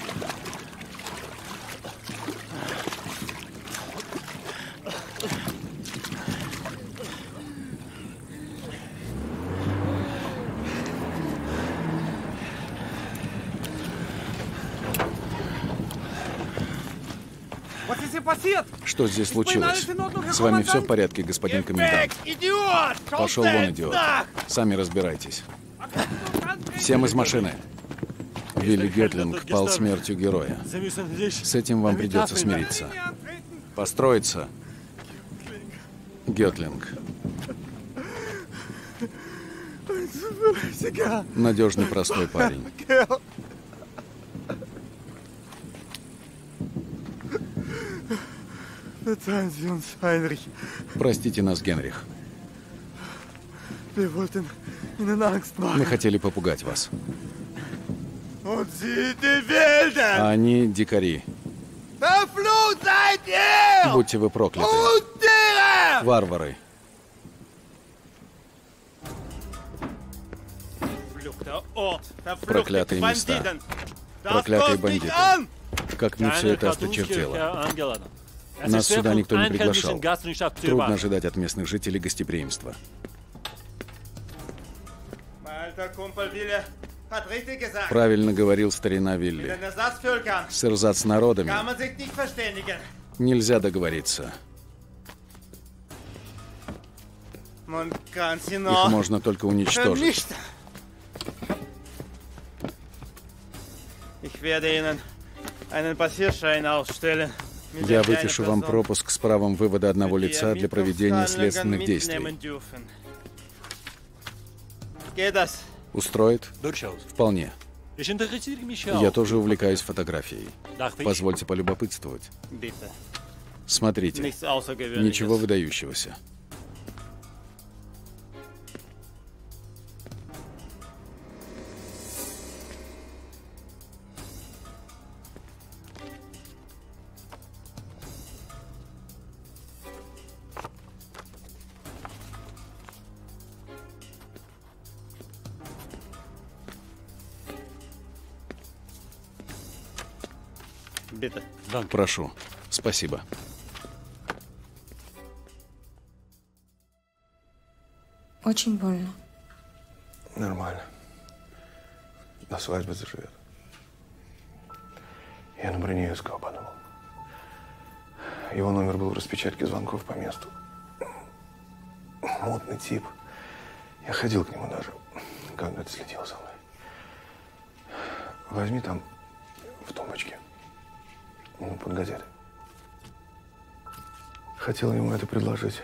Что здесь случилось? С вами все в порядке, господин комендант? Пошел вон, идиот. Сами разбирайтесь. Всем из машины. Вилли Гётлинг пал смертью героя. С этим вам придется смириться. Построиться. Гётлинг. Надежный, простой парень. Простите нас, Генрих. Мы хотели попугать вас. А они дикари. Будьте вы прокляты. Варвары. Проклятые места. Проклятые бандиты. Как мне все это осточертело. Нас сюда никто не приглашал. Трудно ожидать от местных жителей гостеприимства. Правильно говорил старина Вилли. С эрзац-народами нельзя договориться. Их можно только уничтожить. Я выпишу вам пропуск с правом вывода одного лица для проведения следственных действий. Устроит? Вполне. Я тоже увлекаюсь фотографией. Позвольте полюбопытствовать. Смотрите. Ничего выдающегося. Прошу. Спасибо. Очень больно. Нормально. До свадьбы заживет. Я на Бронеевского подумал. Его номер был в распечатке звонков по месту. Модный тип. Я ходил к нему даже, когда ты следил за мной. Возьми там в тумбочке. Ну, под газеты. Хотел ему это предложить.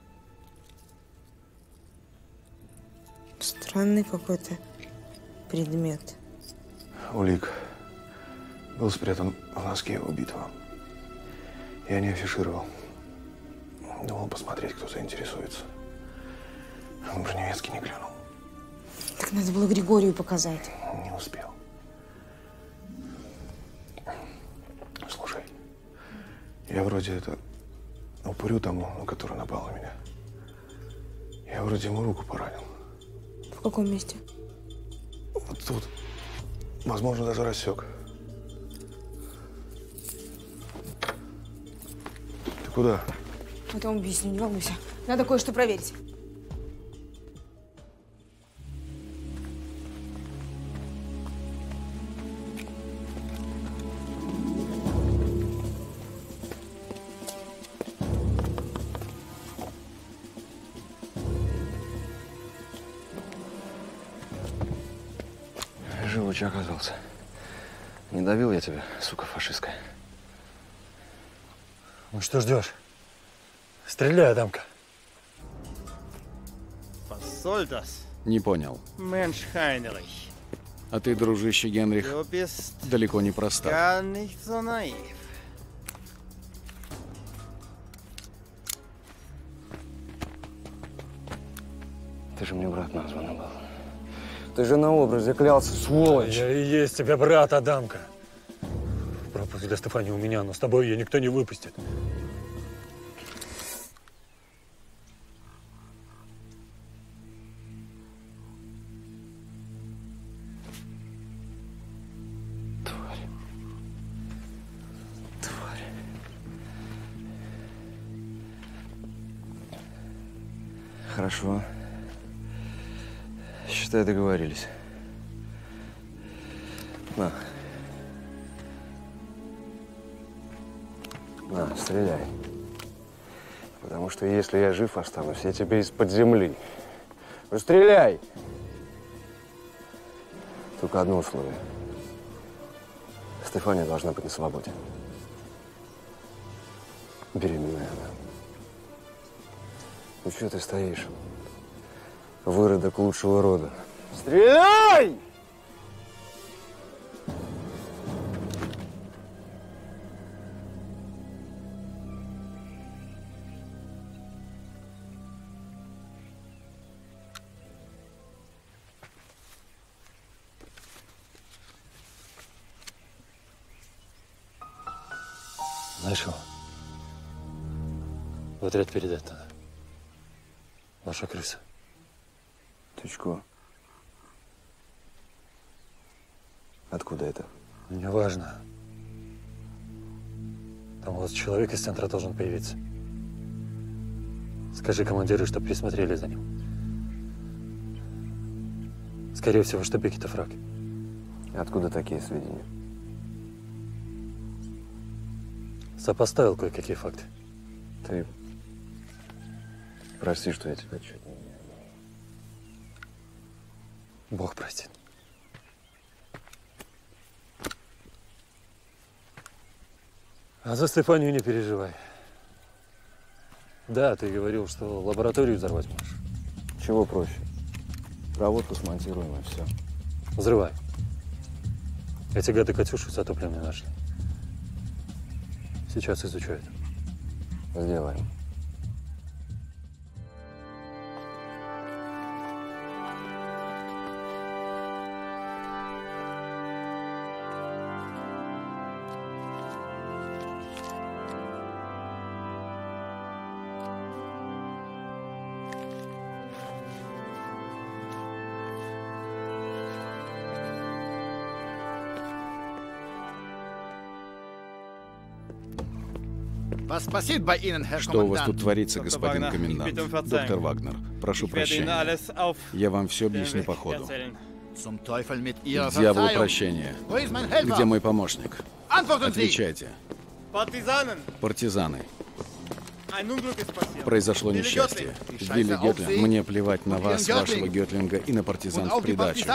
Странный какой-то предмет. Улик был спрятан в носке убитого. Я не афишировал. Думал посмотреть, кто заинтересуется. Он уже немецкий не клюнул. Так надо было Григорию показать. Не успел. Слушай, я вроде это упырю тому, на который напал на меня. Я вроде ему руку поранил. В каком месте? Вот тут. Возможно, даже рассек. Ты куда? Потом объясню, не волнуйся. Надо кое-что проверить. Живучий оказался. Не давил я тебя, сука фашистская. Ну что ждешь? Стреляй, Адамка. Не понял. Mensch, Heinrich. А ты, дружище Генрих, Du bist далеко не проста. gar nicht so naiv. Ты же мне брат названный был. Ты же на образе клялся, сволочь! Я и есть тебе брат, Адамка. Пропуск для Стефании у меня, но с тобой ее никто не выпустит. Тварь. Тварь. Хорошо. Считай, договорились. На. На, стреляй. Потому что если я жив останусь, я тебе из-под земли. Ну, стреляй! Только одно условие. Стефания должна быть на свободе. Беременная она. Ну, что ты стоишь? Выродок лучшего рода. Стреляй! Знаешь что? В отряд передать надо. Ваша крыса. Тычко. Откуда это? Не важно. Там у вас человек из центра должен появиться. Скажи командиру, чтобы присмотрели за ним. Скорее всего, что Бекетов враг. Откуда такие сведения? Сопоставил кое-какие факты. Ты прости, что я тебя чуть не... Бог простит. А за Стефанию не переживай. Да, ты говорил, что лабораторию взорвать можешь. Чего проще? Проводку смонтируем и все. Взрывай. Эти гады Катюшу затопленную нашли. Сейчас изучают. Сделаем. Что у вас тут творится, господин комендант? Доктор Вагнер, прошу прощения. Я вам все объясню по ходу. К дьяволу прощения. Где мой помощник? Отвечайте. Партизаны. Произошло несчастье. Вилли Гетлинг, мне плевать на вас, вашего Гетлинга и на партизан в придачу.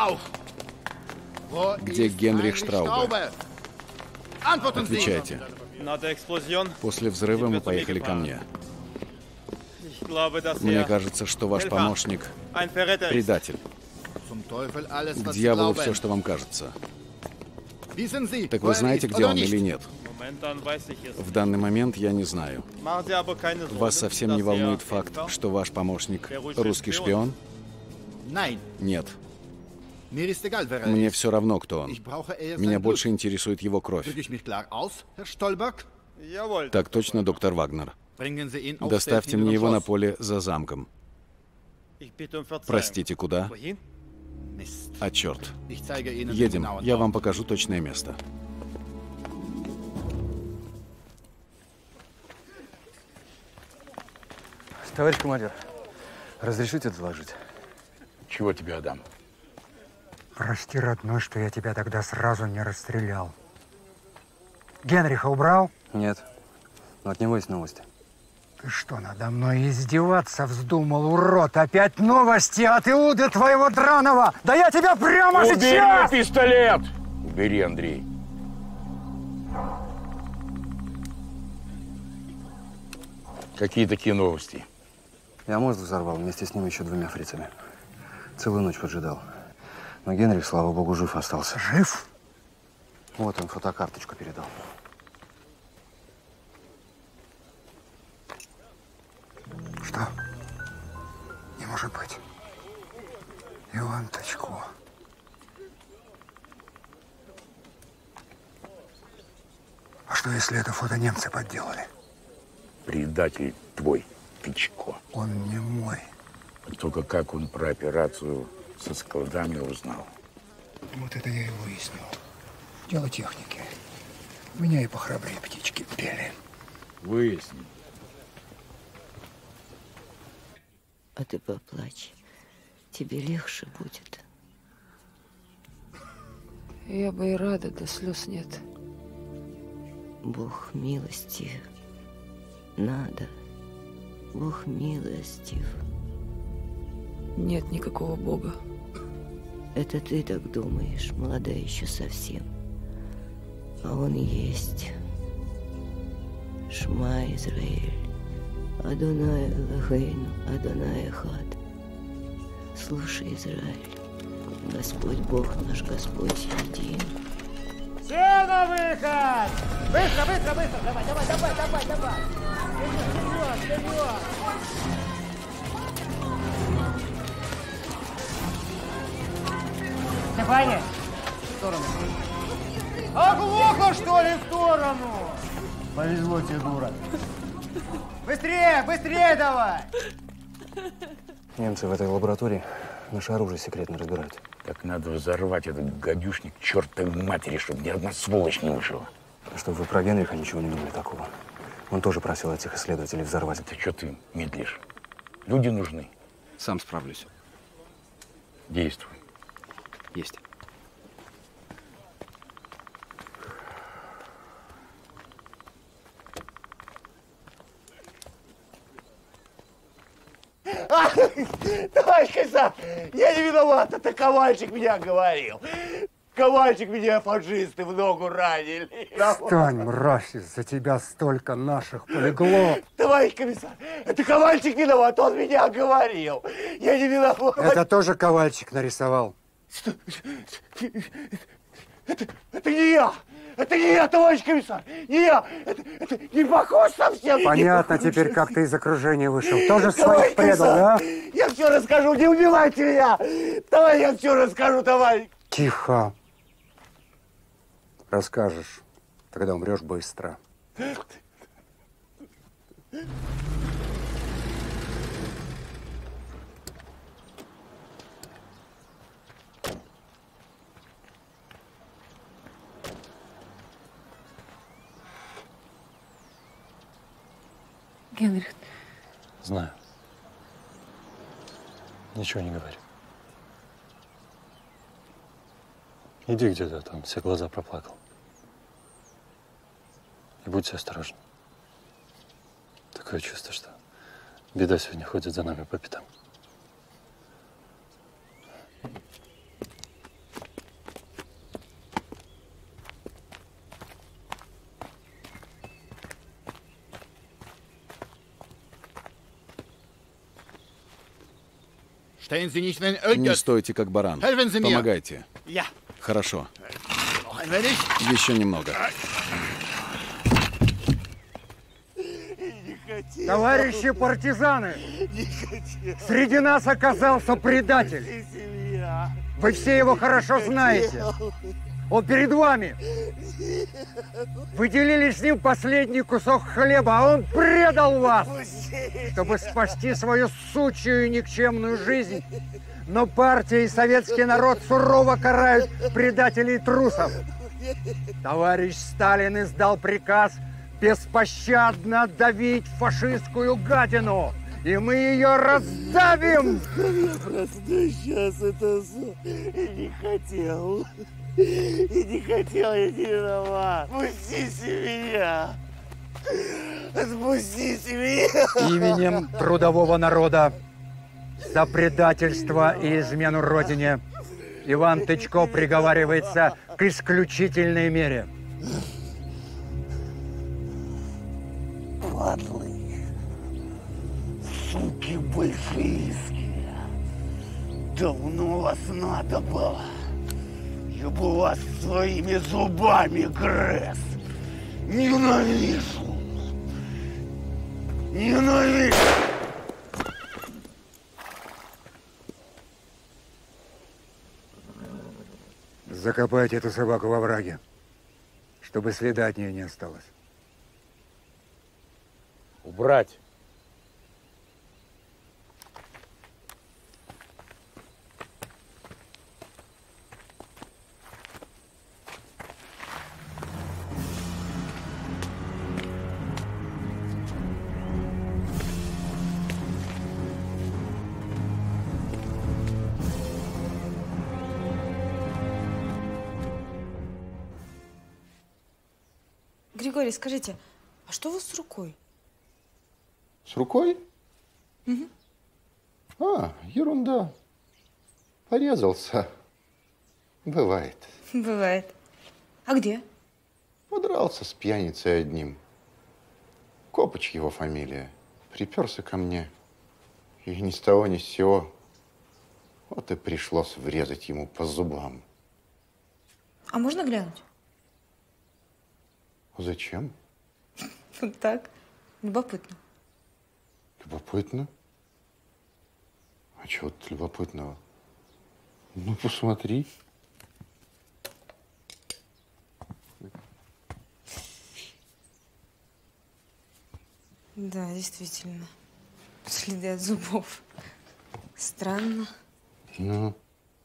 Где Генрих Штраубе? Отвечайте. После взрыва мы поехали ко мне. Мне кажется, что ваш помощник – предатель. К дьяволу все, что вам кажется. Так вы знаете, где он или нет? В данный момент я не знаю. Вас совсем не волнует факт, что ваш помощник – русский шпион? Нет. Мне все равно, кто он. Меня больше интересует его кровь. Так точно, доктор Вагнер. Доставьте мне его на поле за замком. Простите, куда? А, черт. Едем, я вам покажу точное место. Товарищ командир, разрешите доложить? Чего тебе, Адам? Прости, родной, что я тебя тогда сразу не расстрелял. Генриха убрал? Нет, но от него есть новости. Ты что, надо мной издеваться вздумал, урод? Опять новости от Иуды твоего драного! Да я тебя прямо сейчас! Убери пистолет! Убери, Андрей. Какие такие новости? Я мост взорвал вместе с ним еще 2 фрицами. Целую ночь поджидал. Но Генрих, слава богу, жив остался. Жив? Вот он фотокарточку передал. Что? Не может быть. Иван Тачко. А что, если это фото немцы подделали? Предатель твой, Тычко. Он не мой. Только как он про операцию со складами узнал? Вот это я и выяснил. Дело техники. Меня и похрабрее птички пели. Выясни. А ты поплачь. Тебе легче будет. Я бы и рада, да слез нет. Бог милостив. Надо. Бог милостив. Нет никакого Бога. Это ты так думаешь, молодая еще совсем. А он есть. Шма Израиль. Адонай Элохейну, Адонай Эхад. Слушай, Израиль. Господь Бог наш, Господь един. Все на выход! Быстро, быстро, быстро! Давай, давай, давай, давай, давай! Вперед, вперед, вперед! Стефания! В сторону. Оглохла, что ли, в сторону? Повезло тебе, дура. Быстрее, быстрее давай! Немцы в этой лаборатории наше оружие секретно разбирают. Так надо взорвать этот гадюшник чертовой матери, чтобы ни одна сволочь не выжила. Чтобы вы про Генриха ничего не думали такого. Он тоже просил этих исследователей взорвать. Ты что ты медлишь? Люди нужны. Сам справлюсь. Действуй. Есть. Товарищ комиссар, я не виноват, это Ковальчик меня говорил. Ковальчик меня фашисты в ногу ранили. Стань, мразь, из-за тебя столько наших полегло. Товарищ комиссар, это Ковальчик виноват, он меня говорил. Я не виноват. Это тоже Ковальчик нарисовал. Это не я. Это не я, товарищ комиссар. Не я. Это не похож совсем. Понятно теперь, как ты из окружения вышел. Тоже своих предал, да? Я все расскажу, не убивайте меня. Давай я все расскажу, товарищ. Тихо. Расскажешь, тогда умрешь быстро. Генрих. Знаю. Ничего не говори. Иди где-то там, все глаза проплакал. И будьте осторожны. Такое чувство, что беда сегодня ходит за нами по пятам. Не стойте, как баран. Помогайте. Я. Хорошо. Еще немного. Товарищи партизаны, среди нас оказался предатель. Вы все его хорошо знаете. Он перед вами. Вы делили с ним последний кусок хлеба, а он предал вас, чтобы спасти свою сучью и никчемную жизнь. Но партия и советский народ сурово карают предателей и трусов. Товарищ Сталин издал приказ беспощадно давить фашистскую гадину. И мы ее раздавим! Я просто сейчас это не хотел. И не хотел, я не виноват. Отпустите меня! Отпустите меня! Именем трудового народа за предательство и измену Родине Иван Тычко приговаривается к исключительной мере. Падлы, суки большевистские, давно вас надо было. Я бы вас своими зубами грыз. Ненавижу! Ненавижу! Закопайте эту собаку во враге, чтобы следа от нее не осталось. Убрать. Григорий, скажите, а что у вас с рукой? С рукой? Угу. Ерунда. Порезался. Бывает. Бывает. А где? Подрался с пьяницей одним. Копыч его фамилия. Приперся ко мне. И ни с того ни с сего. Вот и пришлось врезать ему по зубам. А можно глянуть? Зачем? Вот так. Любопытно. Любопытно? А чего тут любопытного? Ну, посмотри. Да, действительно. Следы от зубов. Странно. Ну?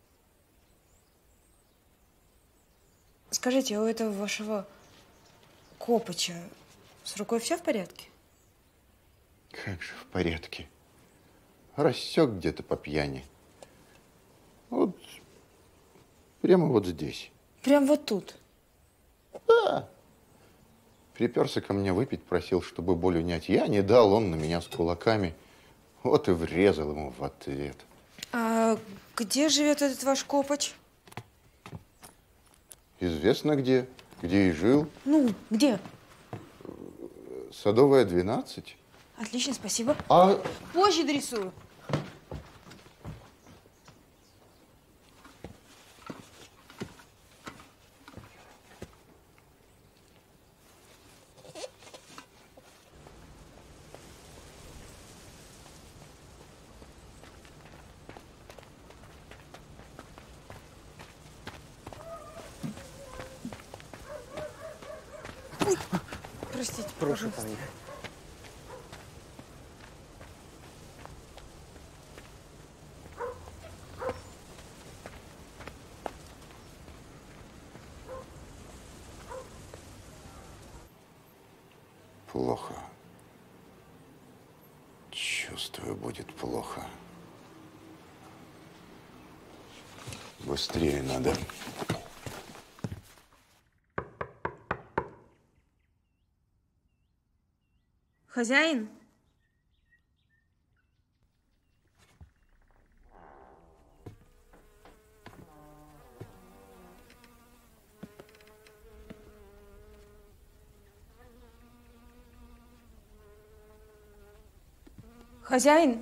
Скажите, а у этого вашего Копыча с рукой все в порядке? Как же в порядке. Рассек где-то по пьяни. Вот прямо вот здесь. Прям вот тут? Да. Приперся ко мне выпить, просил, чтобы боль унять. Я не дал, он на меня с кулаками. Вот и врезал ему в ответ. А где живет этот ваш Копыч? Известно где. Где и жил. Ну, где? Садовая, 12. Отлично, спасибо. А... Позже дорисую. Простите, Прошу, пожалуйста. парень. Плохо. Чувствую, будет плохо. Быстрее надо. Хозяин? Хозяин?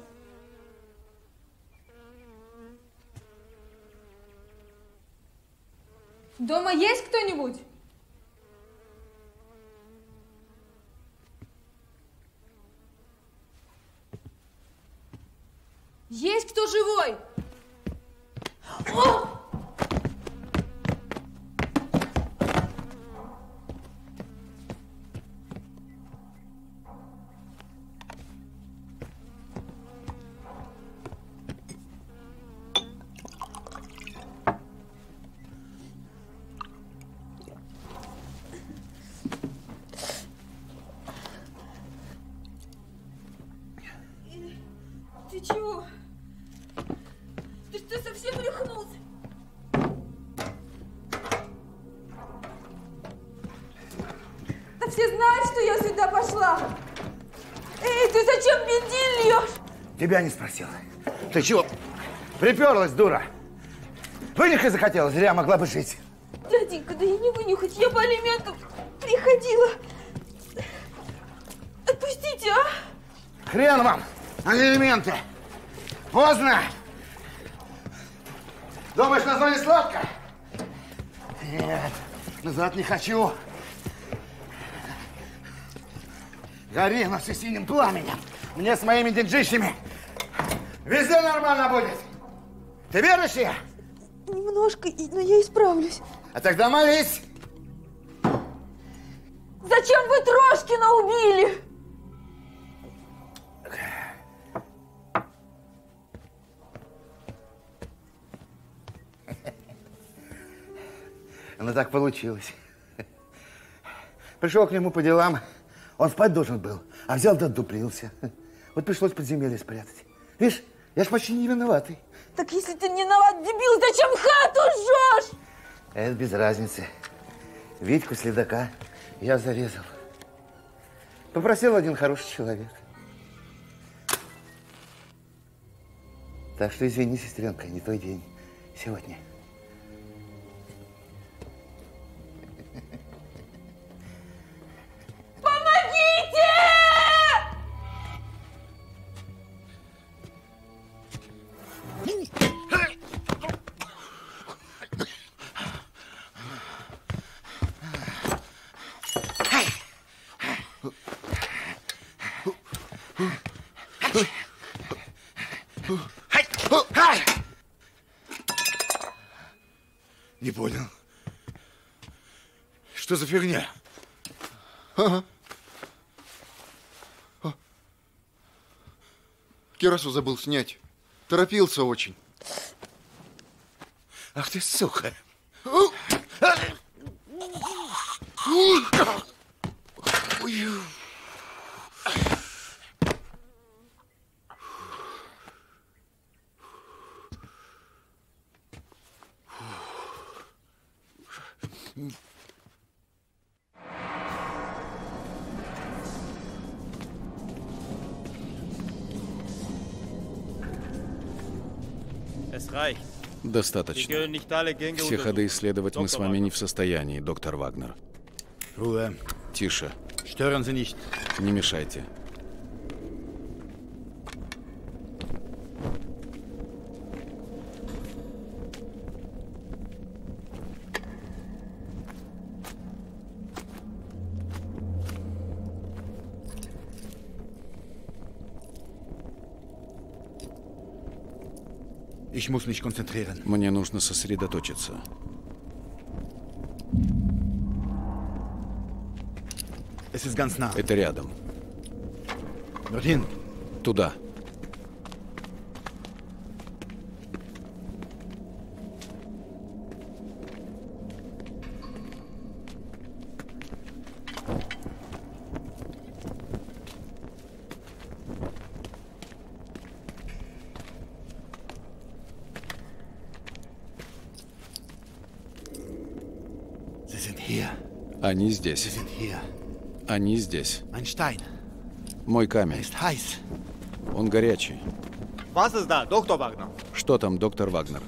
Дома есть кто-нибудь? Есть кто живой? О! я сюда пошла? Эй, ты зачем бензин льешь? Тебя не спросил. Ты чего? Приперлась, дура. Вынюхать захотела, зря могла бы жить. Дяденька, да я не вынюхать, я по алименту приходила. Отпустите, а? Хрен вам, алименты. Поздно. Думаешь, назвали сладко? Нет, назад не хочу. Гори на все синим пламенем. Мне с моими деньжищами везде нормально будет. Ты веришь я? Немножко, но я исправлюсь. А тогда молись. Зачем вы Трошкина убили? Ну так получилось. Пришел к нему по делам. Он спать должен был, а взял да отдуплился. Вот пришлось подземелье спрятать. Видишь, я ж почти не виноватый. Так если ты не виноват, дебил, зачем хату жжешь? Это без разницы. Витьку следака я зарезал. Попросил один хороший человек. Так что извини, сестренка, не твой день сегодня. Помогите! Не понял. Что за фигня? Ага. Кирасу забыл снять. Торопился очень. Ах ты, сука! Достаточно. Все ходы исследовать мы с вами не в состоянии, доктор Вагнер. Тише. Не мешайте. Мне нужно сосредоточиться. Это рядом. Туда. Они здесь. Они здесь. Мой камень. Он горячий. Что там, доктор Вагнер?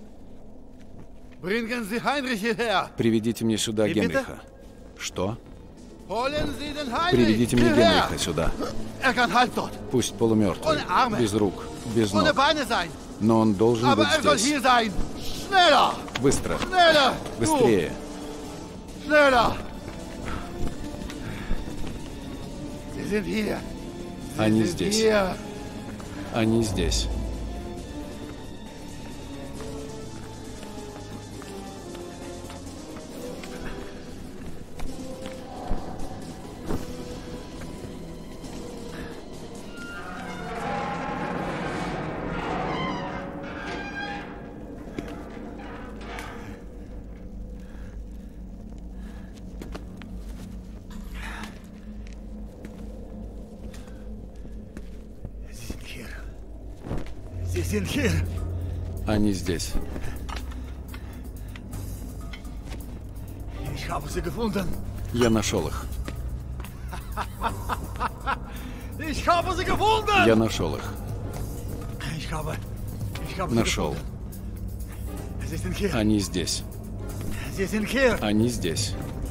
Приведите мне сюда Генриха. Что? Приведите мне Генриха сюда. Пусть полумертвый, без рук, без ног. Но он должен быть здесь. Быстро. Быстрее. Они здесь. Они здесь. Они здесь. Я нашел их. Я нашел их. Нашел. Они здесь. Они здесь.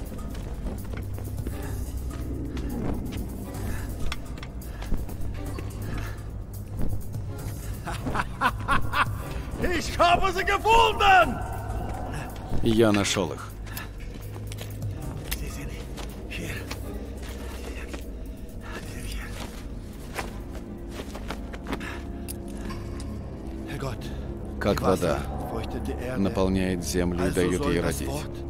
Я нашел их. Как вода наполняет землю и дает ей родить,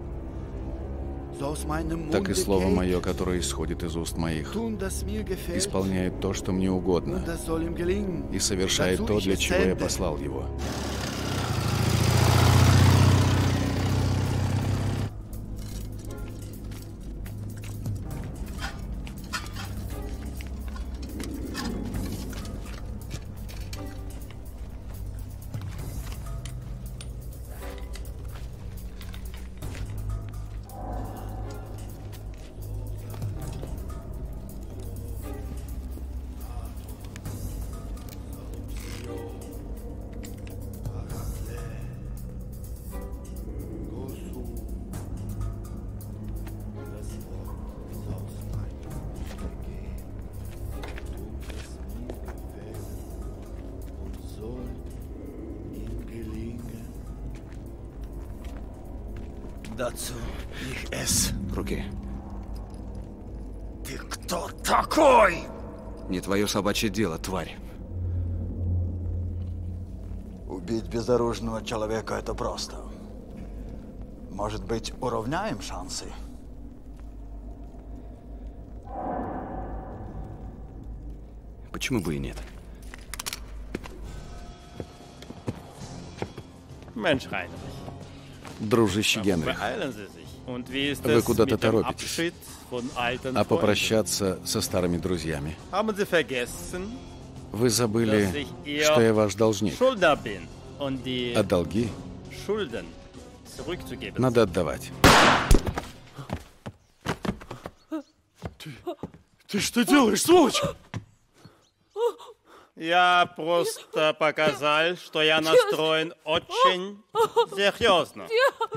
так и слово мое, которое исходит из уст моих, исполняет то, что мне угодно, и совершает то, для чего я послал его. Руки. Ты кто такой? Не твое собачье дело, тварь. Убить безоружного человека — это просто. Может быть, уравняем шансы? Почему бы и нет? Дружище Генрих, вы куда-то торопитесь. А попрощаться со старыми друзьями? Вы забыли, что я ваш должник. А долги надо отдавать. Ты что делаешь, сволочь? Я просто показал, что я настроен очень серьезно.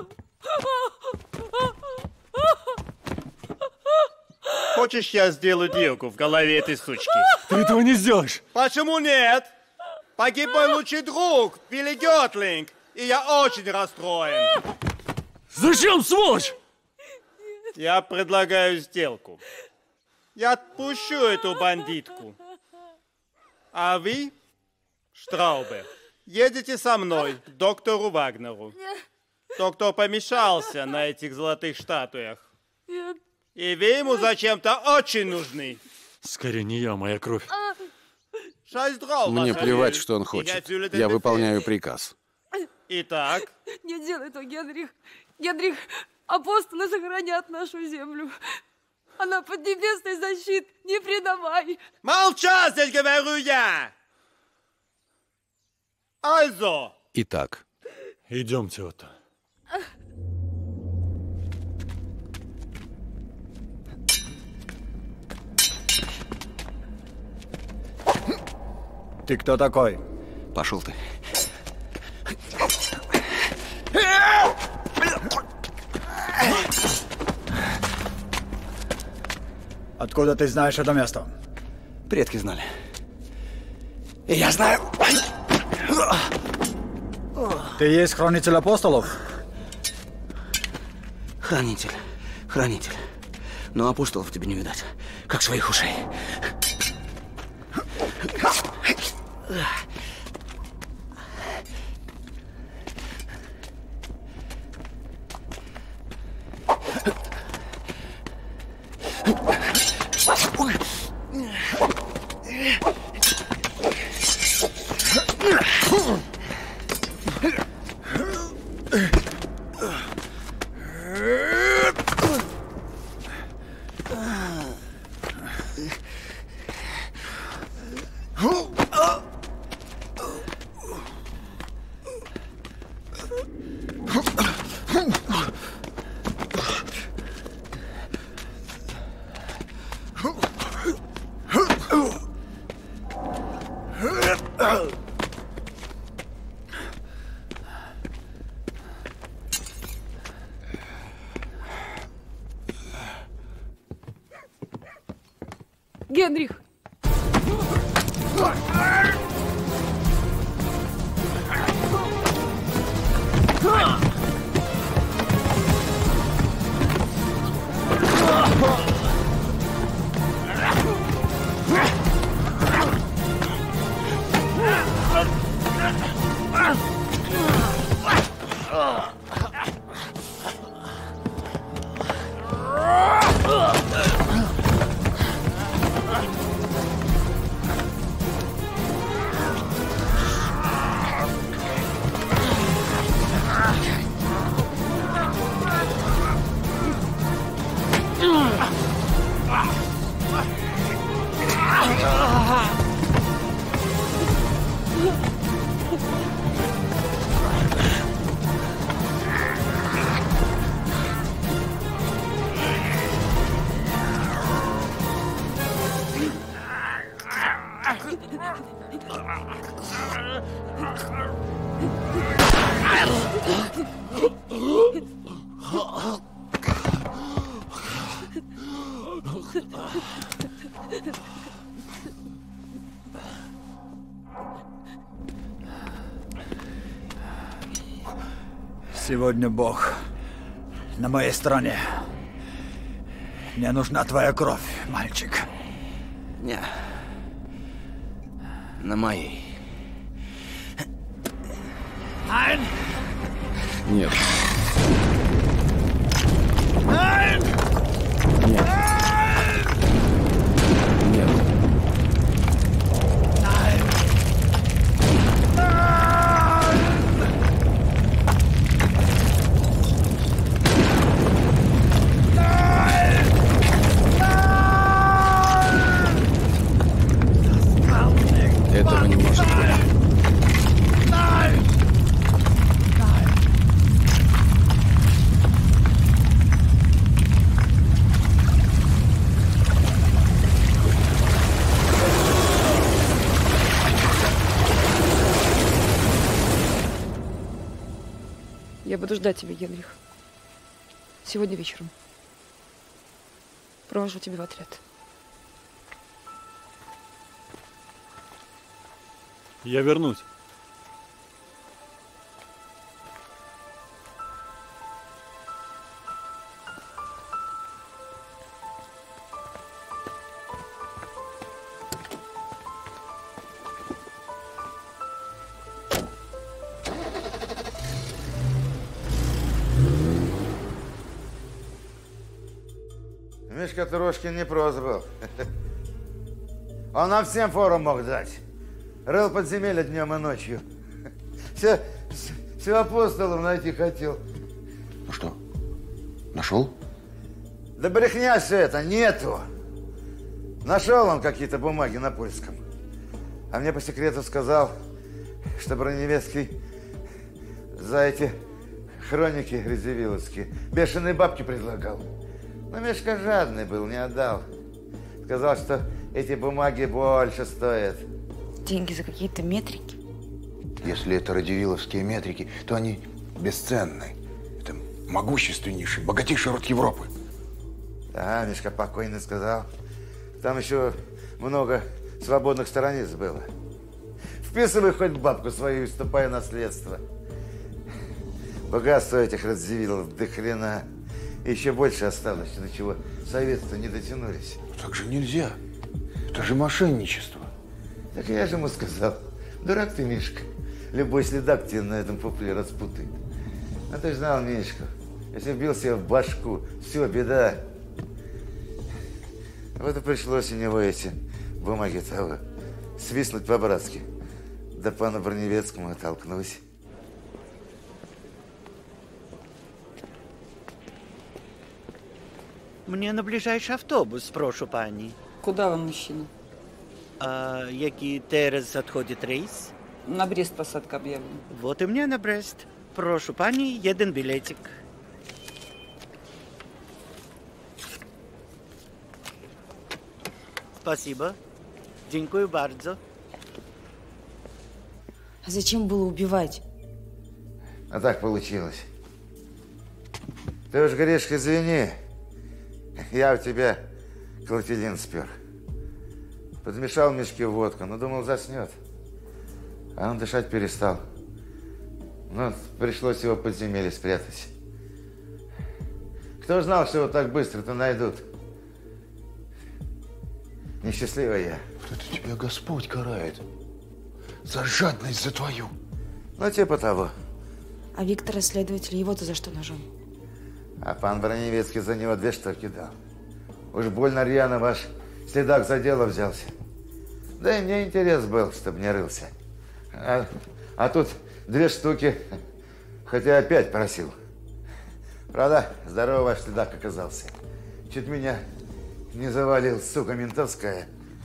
Хочешь, я сделаю дырку в голове этой сучки? Ты этого не сделаешь. Почему нет? Погиб мой лучший друг, Билли Гётлинг, и я очень расстроен. Зачем, сволочь? Я предлагаю сделку. Я отпущу эту бандитку. А вы, Штраубер, едете со мной к доктору Вагнеру. Доктор помешался на этих золотых статуях. Нет. И вы ему зачем-то очень нужны. Скорее не я, моя кровь. Мне плевать, что он хочет. Я выполняю приказ. Итак? Не делай этого, Генрих. Генрих, апостолы сохранят нашу землю. Она под небесной защитой. Не предавай. Молчать, здесь говорю я. Also. Итак. Идемте, вот. Ты кто такой? Пошел ты. Откуда ты знаешь это место? Предки знали. И я знаю. Ты есть хранитель апостолов? Хранитель. Хранитель. Но апостолов тебе не видать. Как своих ушей. Генрих! Сегодня Бог на моей стороне. Мне нужна твоя кровь, мальчик. Не. На моей. Nein! Нет. Nein! Нет. Нет. Nein! Этого не может быть. Я буду ждать тебя, Генрих. Сегодня вечером. Провожу тебя в отряд. Я вернусь. Мишка Трошкин не прост был. Он нам всем фору мог дать. Рыл подземелья днем и ночью. Все апостолов найти хотел. Ну что, нашел? Да брехня все это, нету. Нашел он какие-то бумаги на польском. А мне по секрету сказал, что Броневецкий за эти хроники резевиловские бешеные бабки предлагал. Но Мишка жадный был, не отдал. Сказал, что эти бумаги больше стоят. Деньги за какие-то метрики? Если это радивиловские метрики, то они бесценны. Это могущественнейший, богатейший род Европы. Да, Мишка покойный сказал. Там еще много свободных страниц было. Вписывай хоть бабку свою и вступай в наследство. Богатство этих радзивиллов до хрена. Еще больше осталось, до чего советы не дотянулись. Так же нельзя. Это же мошенничество. Так я же ему сказал. Дурак ты, Мишка. Любой следак тебе на этом пупле распутает. А ты ж знал Мишку. Если вбил себе в башку, все, беда. Вот и пришлось у него эти бумаги того свистнуть по-братски. Да пану Броневецкому оттолкнусь. Мне на ближайший автобус, прошу пані. Куда вам, мужчина? А який зараз відходить рейс? На Брест посадка объявлена. Вот и мне на Брест. Прошу пані, один билетик. Спасибо. Дякую bardzo. А зачем было убивать? А так получилось. Ты уж, Гришка, извини. Я у тебя клотилин спер. Подмешал в мешке водку, но думал, заснет. А он дышать перестал. Ну, пришлось его в подземелье спрятать. Кто знал, что его так быстро-то найдут? Несчастливый я. Это тебя Господь карает. За жадность за твою. Ну, типа того. А Виктора, следователь, его-то за что ножом? А пан Броневецкий за него 2 штуки дал. Уж больно рьяно ваш следак за дело взялся. Да и мне интерес был, чтобы не рылся. А тут 2 штуки, хотя опять просил. Правда, здоровый ваш следак оказался. Чуть меня не завалил, сука ментовская.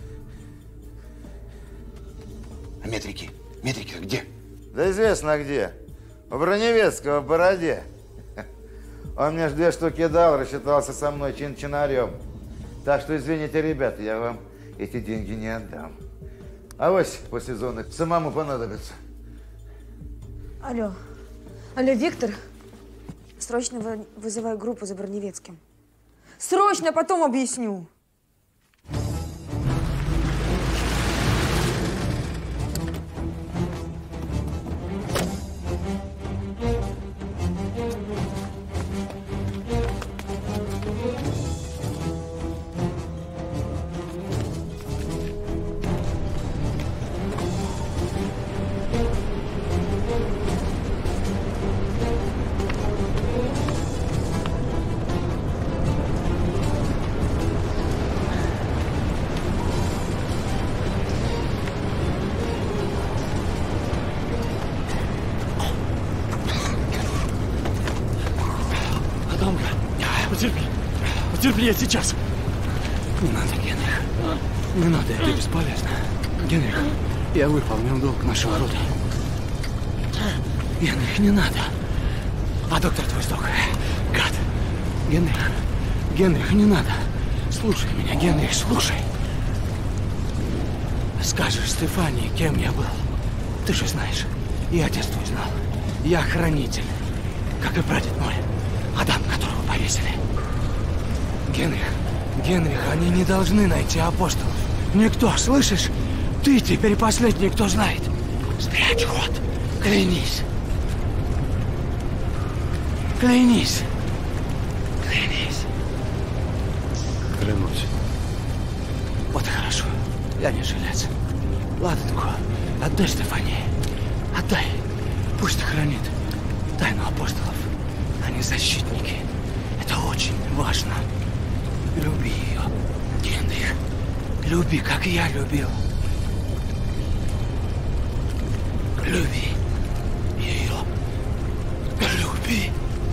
А метрики? Метрики где? Да известно где. У Броневецкого в бороде. Он мне ж 2 штуки дал, рассчитался со мной чин-чинарем. Так что, извините, ребята, я вам эти деньги не отдам. Авось после зоны самому понадобится. Алло. Алло, Виктор. Срочно вызывай группу за Броневецким. Срочно, потом объясню. Потерпи, я сейчас. Не надо, Генрих. Не надо, это бесполезно. Генрих, я выполнил долг нашего рода. Генрих, не надо. А доктор твой сдох. Гад. Генрих, не надо. Слушай меня, Генрих, слушай. Скажешь Стефании, кем я был. Ты же знаешь, и отец твой знал. Я хранитель, как и прадед мой, Адам, которого повесили. Генрих, они не должны найти апостолов. Никто, слышишь? Ты теперь последний, кто знает. Спрячь ход. Клянись. Клянись. Клянись. Клянусь. Вот и хорошо. Я не жилец. Ладно, Духа, отдай Стефании. Отдай. Пусть хранит тайну апостолов. Они защитники. Это очень важно. Люби ее, Генрих. Люби, как я любил. Люби ее. Люби.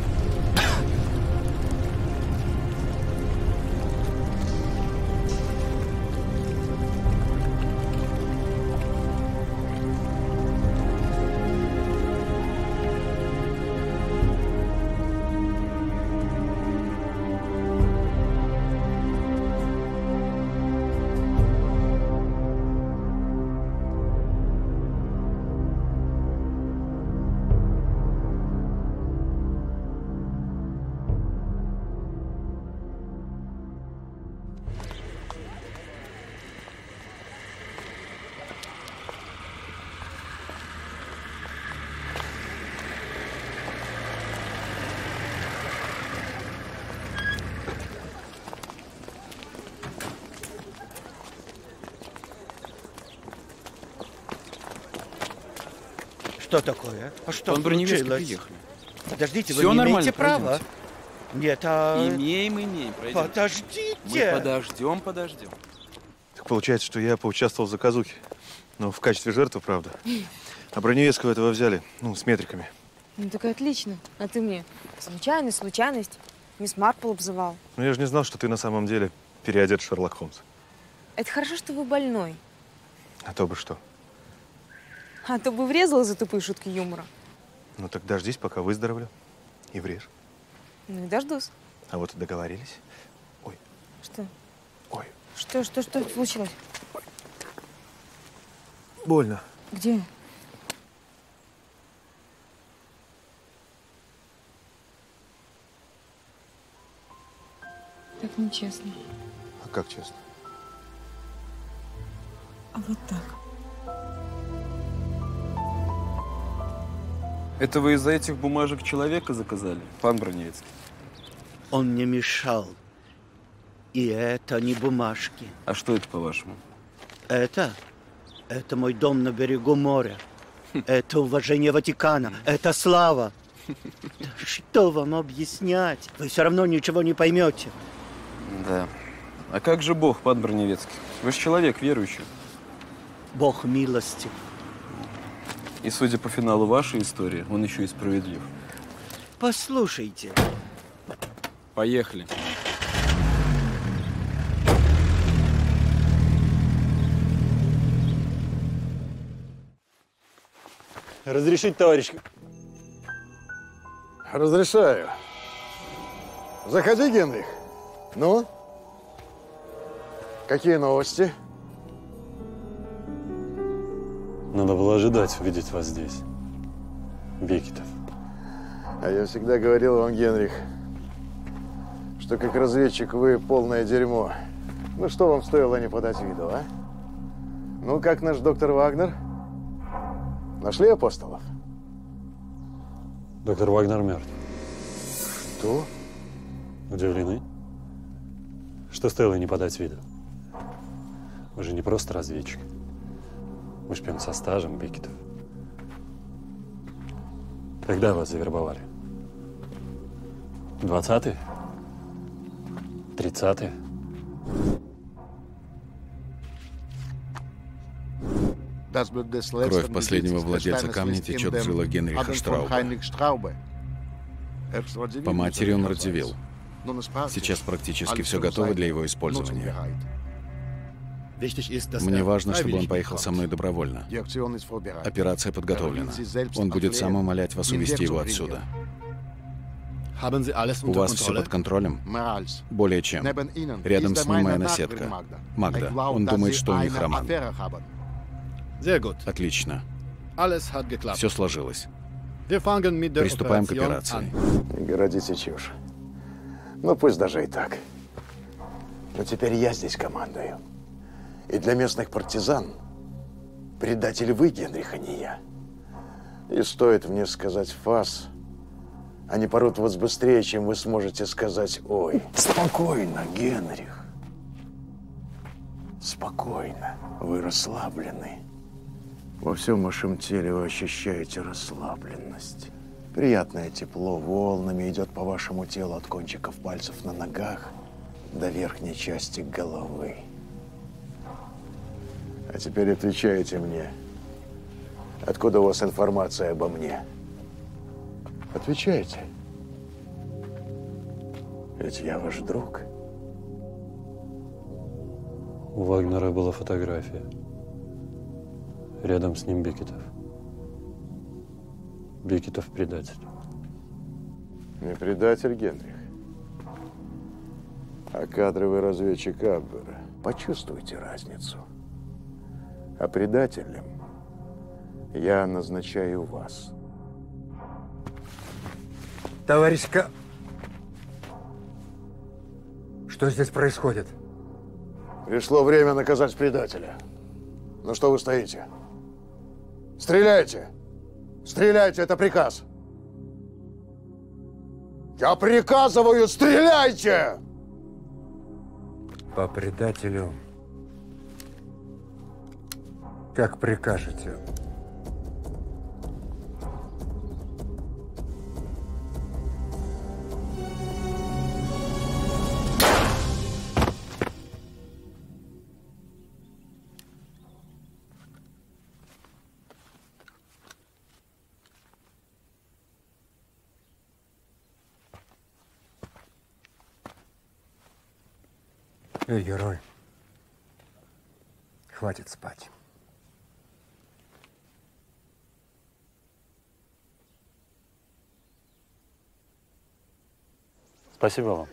Что такое? А что Он Броневецкий случилось? приехали. Подождите, Все вы не имеете нормально, права? Нет, а... Имеем, пройдем. Подождите! Мы подождем. Так получается, что я поучаствовал в заказухе. Но в качестве жертвы, правда. А Броневецкого этого взяли, с метриками. Ну так отлично. А ты мне случайность. Мисс Марпл обзывал. Но я же не знал, что ты на самом деле переодет в Шерлок Холмс. Это хорошо, что вы больной. А то бы что. А то бы врезала за тупые шутки юмора. Ну так дождись, пока выздоровлю. И врежь. Ну и дождусь. А вот и договорились. Ой. Что? Ой. Что случилось? Больно. Где? Так нечестно. А как честно? вот так. Это вы из-за этих бумажек человека заказали, пан Броневицкий? Он не мешал. И это не бумажки. А что это, по-вашему? Это мой дом на берегу моря. Это уважение Ватикана. Это слава. Да что вам объяснять? Вы все равно ничего не поймете. Да. А как же Бог, пан Броневицкий? Вы же человек верующий. Бог милостив. И судя по финалу вашей истории, он еще и справедлив. Послушайте. Поехали. Разрешить, товарищ? Разрешаю. Заходи, Генрих. Ну? Какие новости? Надо было ожидать увидеть вас здесь. Бекетов. А я всегда говорил вам, Генрих, что как разведчик вы полное дерьмо. Ну что вам стоило не подать виду, а? Ну, как наш доктор Вагнер? Нашли апостолов? Доктор Вагнер мертв. Что? Удивлены? Что стоило не подать виду? Вы же не просто разведчик. Вы шпион со стажем, Бекетов. Когда вас завербовали? 20-е? 30-е? Кровь последнего владельца камня течет в жилах Генриха Штрауба. По матери он радзивилл. Сейчас практически все готово для его использования. Мне важно, чтобы он поехал со мной добровольно. Операция подготовлена. Он будет сам умолять вас увезти его отсюда. У вас все под контролем? Более чем. Рядом с ним моя наседка. Магда. Он думает, что у них роман. Отлично. Все сложилось. Приступаем к операции. Не городите чушь. Ну, пусть даже и так. Но теперь я здесь командую. И для местных партизан предатель вы, Генрих, а не я. И стоит мне сказать «фас», они порут вас быстрее, чем вы сможете сказать «ой». Спокойно, Генрих. Спокойно. Вы расслаблены. Во всем вашем теле вы ощущаете расслабленность. Приятное тепло волнами идет по вашему телу от кончиков пальцев на ногах до верхней части головы. А теперь отвечайте мне. Откуда у вас информация обо мне? Отвечайте. Ведь я ваш друг. У Вагнера была фотография. Рядом с ним Бекетов. Бекетов предатель. Не предатель, Генрих, а кадровый разведчик Абвера. Почувствуйте разницу. А предателем я назначаю вас. Товарищ Что здесь происходит? Пришло время наказать предателя. Ну что вы стоите? Стреляйте! Стреляйте, это приказ! Я приказываю, стреляйте! По предателю. Как прикажете. Эй, герой, хватит спать. Спасибо вам.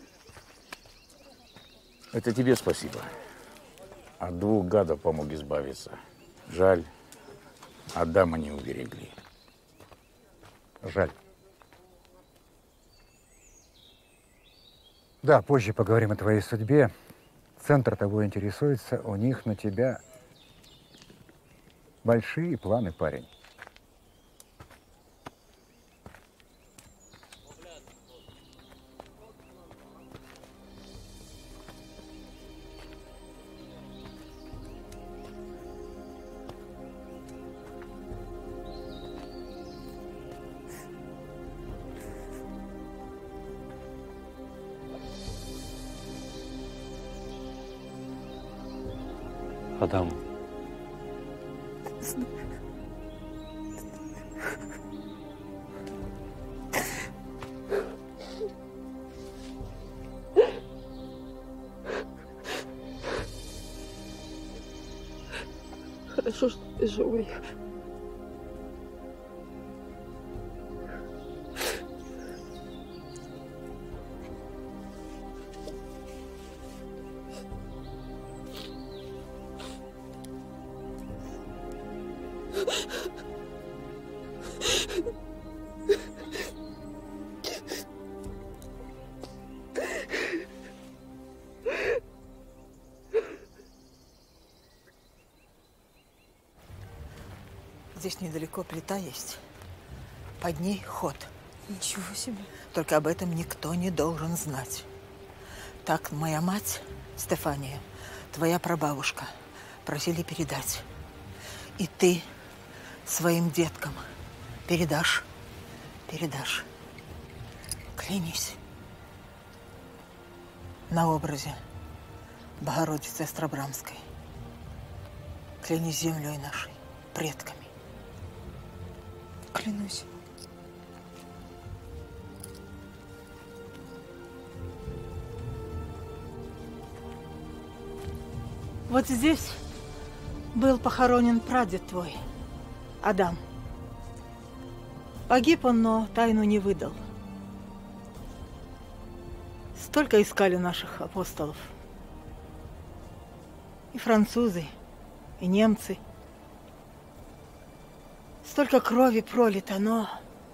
Это тебе спасибо. От двух гадов помог избавиться. Жаль, Адама не уберегли. Жаль. Да, позже поговорим о твоей судьбе. Центр тобой интересуется, у них на тебя Большие планы, парень. Адам. Хорошо, что ты живой. Здесь недалеко плита есть. Под ней ход. Ничего себе. Только об этом никто не должен знать. Так моя мать, Стефания, твоя прабабушка, просили передать. И ты своим деткам передашь. Передашь. Клянись. На образе Богородицы Острабрамской. Клянись землей нашей, предками. Клянусь. Вот здесь был похоронен прадед твой, Адам. Погиб он, но тайну не выдал. Столько искали наших апостолов. И французы, и немцы. Столько крови пролито, но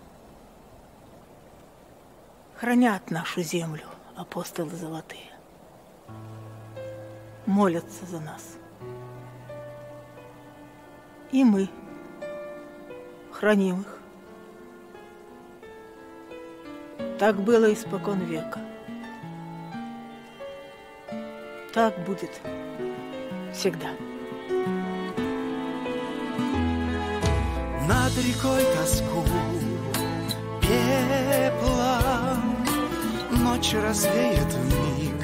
хранят нашу землю апостолы золотые. Молятся за нас. И мы храним их. Так было испокон века. Так будет всегда. Над рекой тоску пеплом ночь развеет вмиг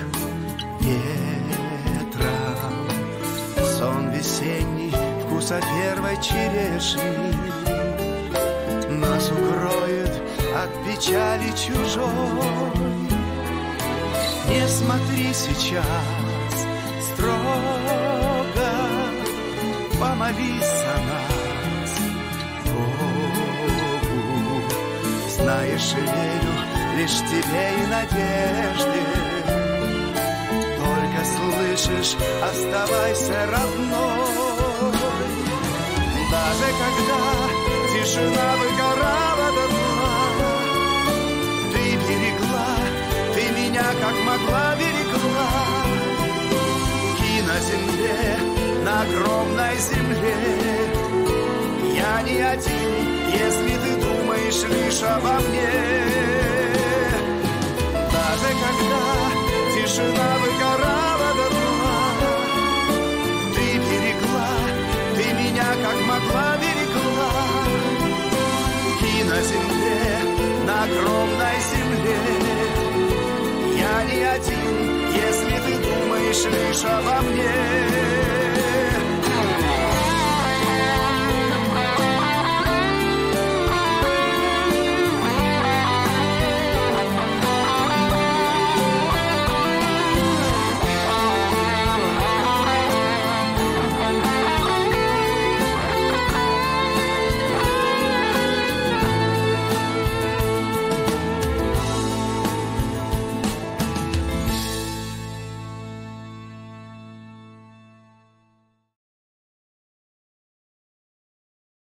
ветром. Сон весенний вкуса первой черешни нас укроет от печали чужой. Не смотри сейчас строго, помолись за нас Богу. Знаешь, верю лишь тебе и надежде. Только слышишь, оставайся родной. Даже когда тишина выгорала до дна, ты берегла, ты меня как могла берегла. И на земле, на огромной земле, я не один, если ты думаешь лишь обо мне. Даже когда тишина выгорала до дна, ты берегла, ты меня как могла берегла. И на земле, на огромной земле, я не один, если ты думаешь лишь обо мне.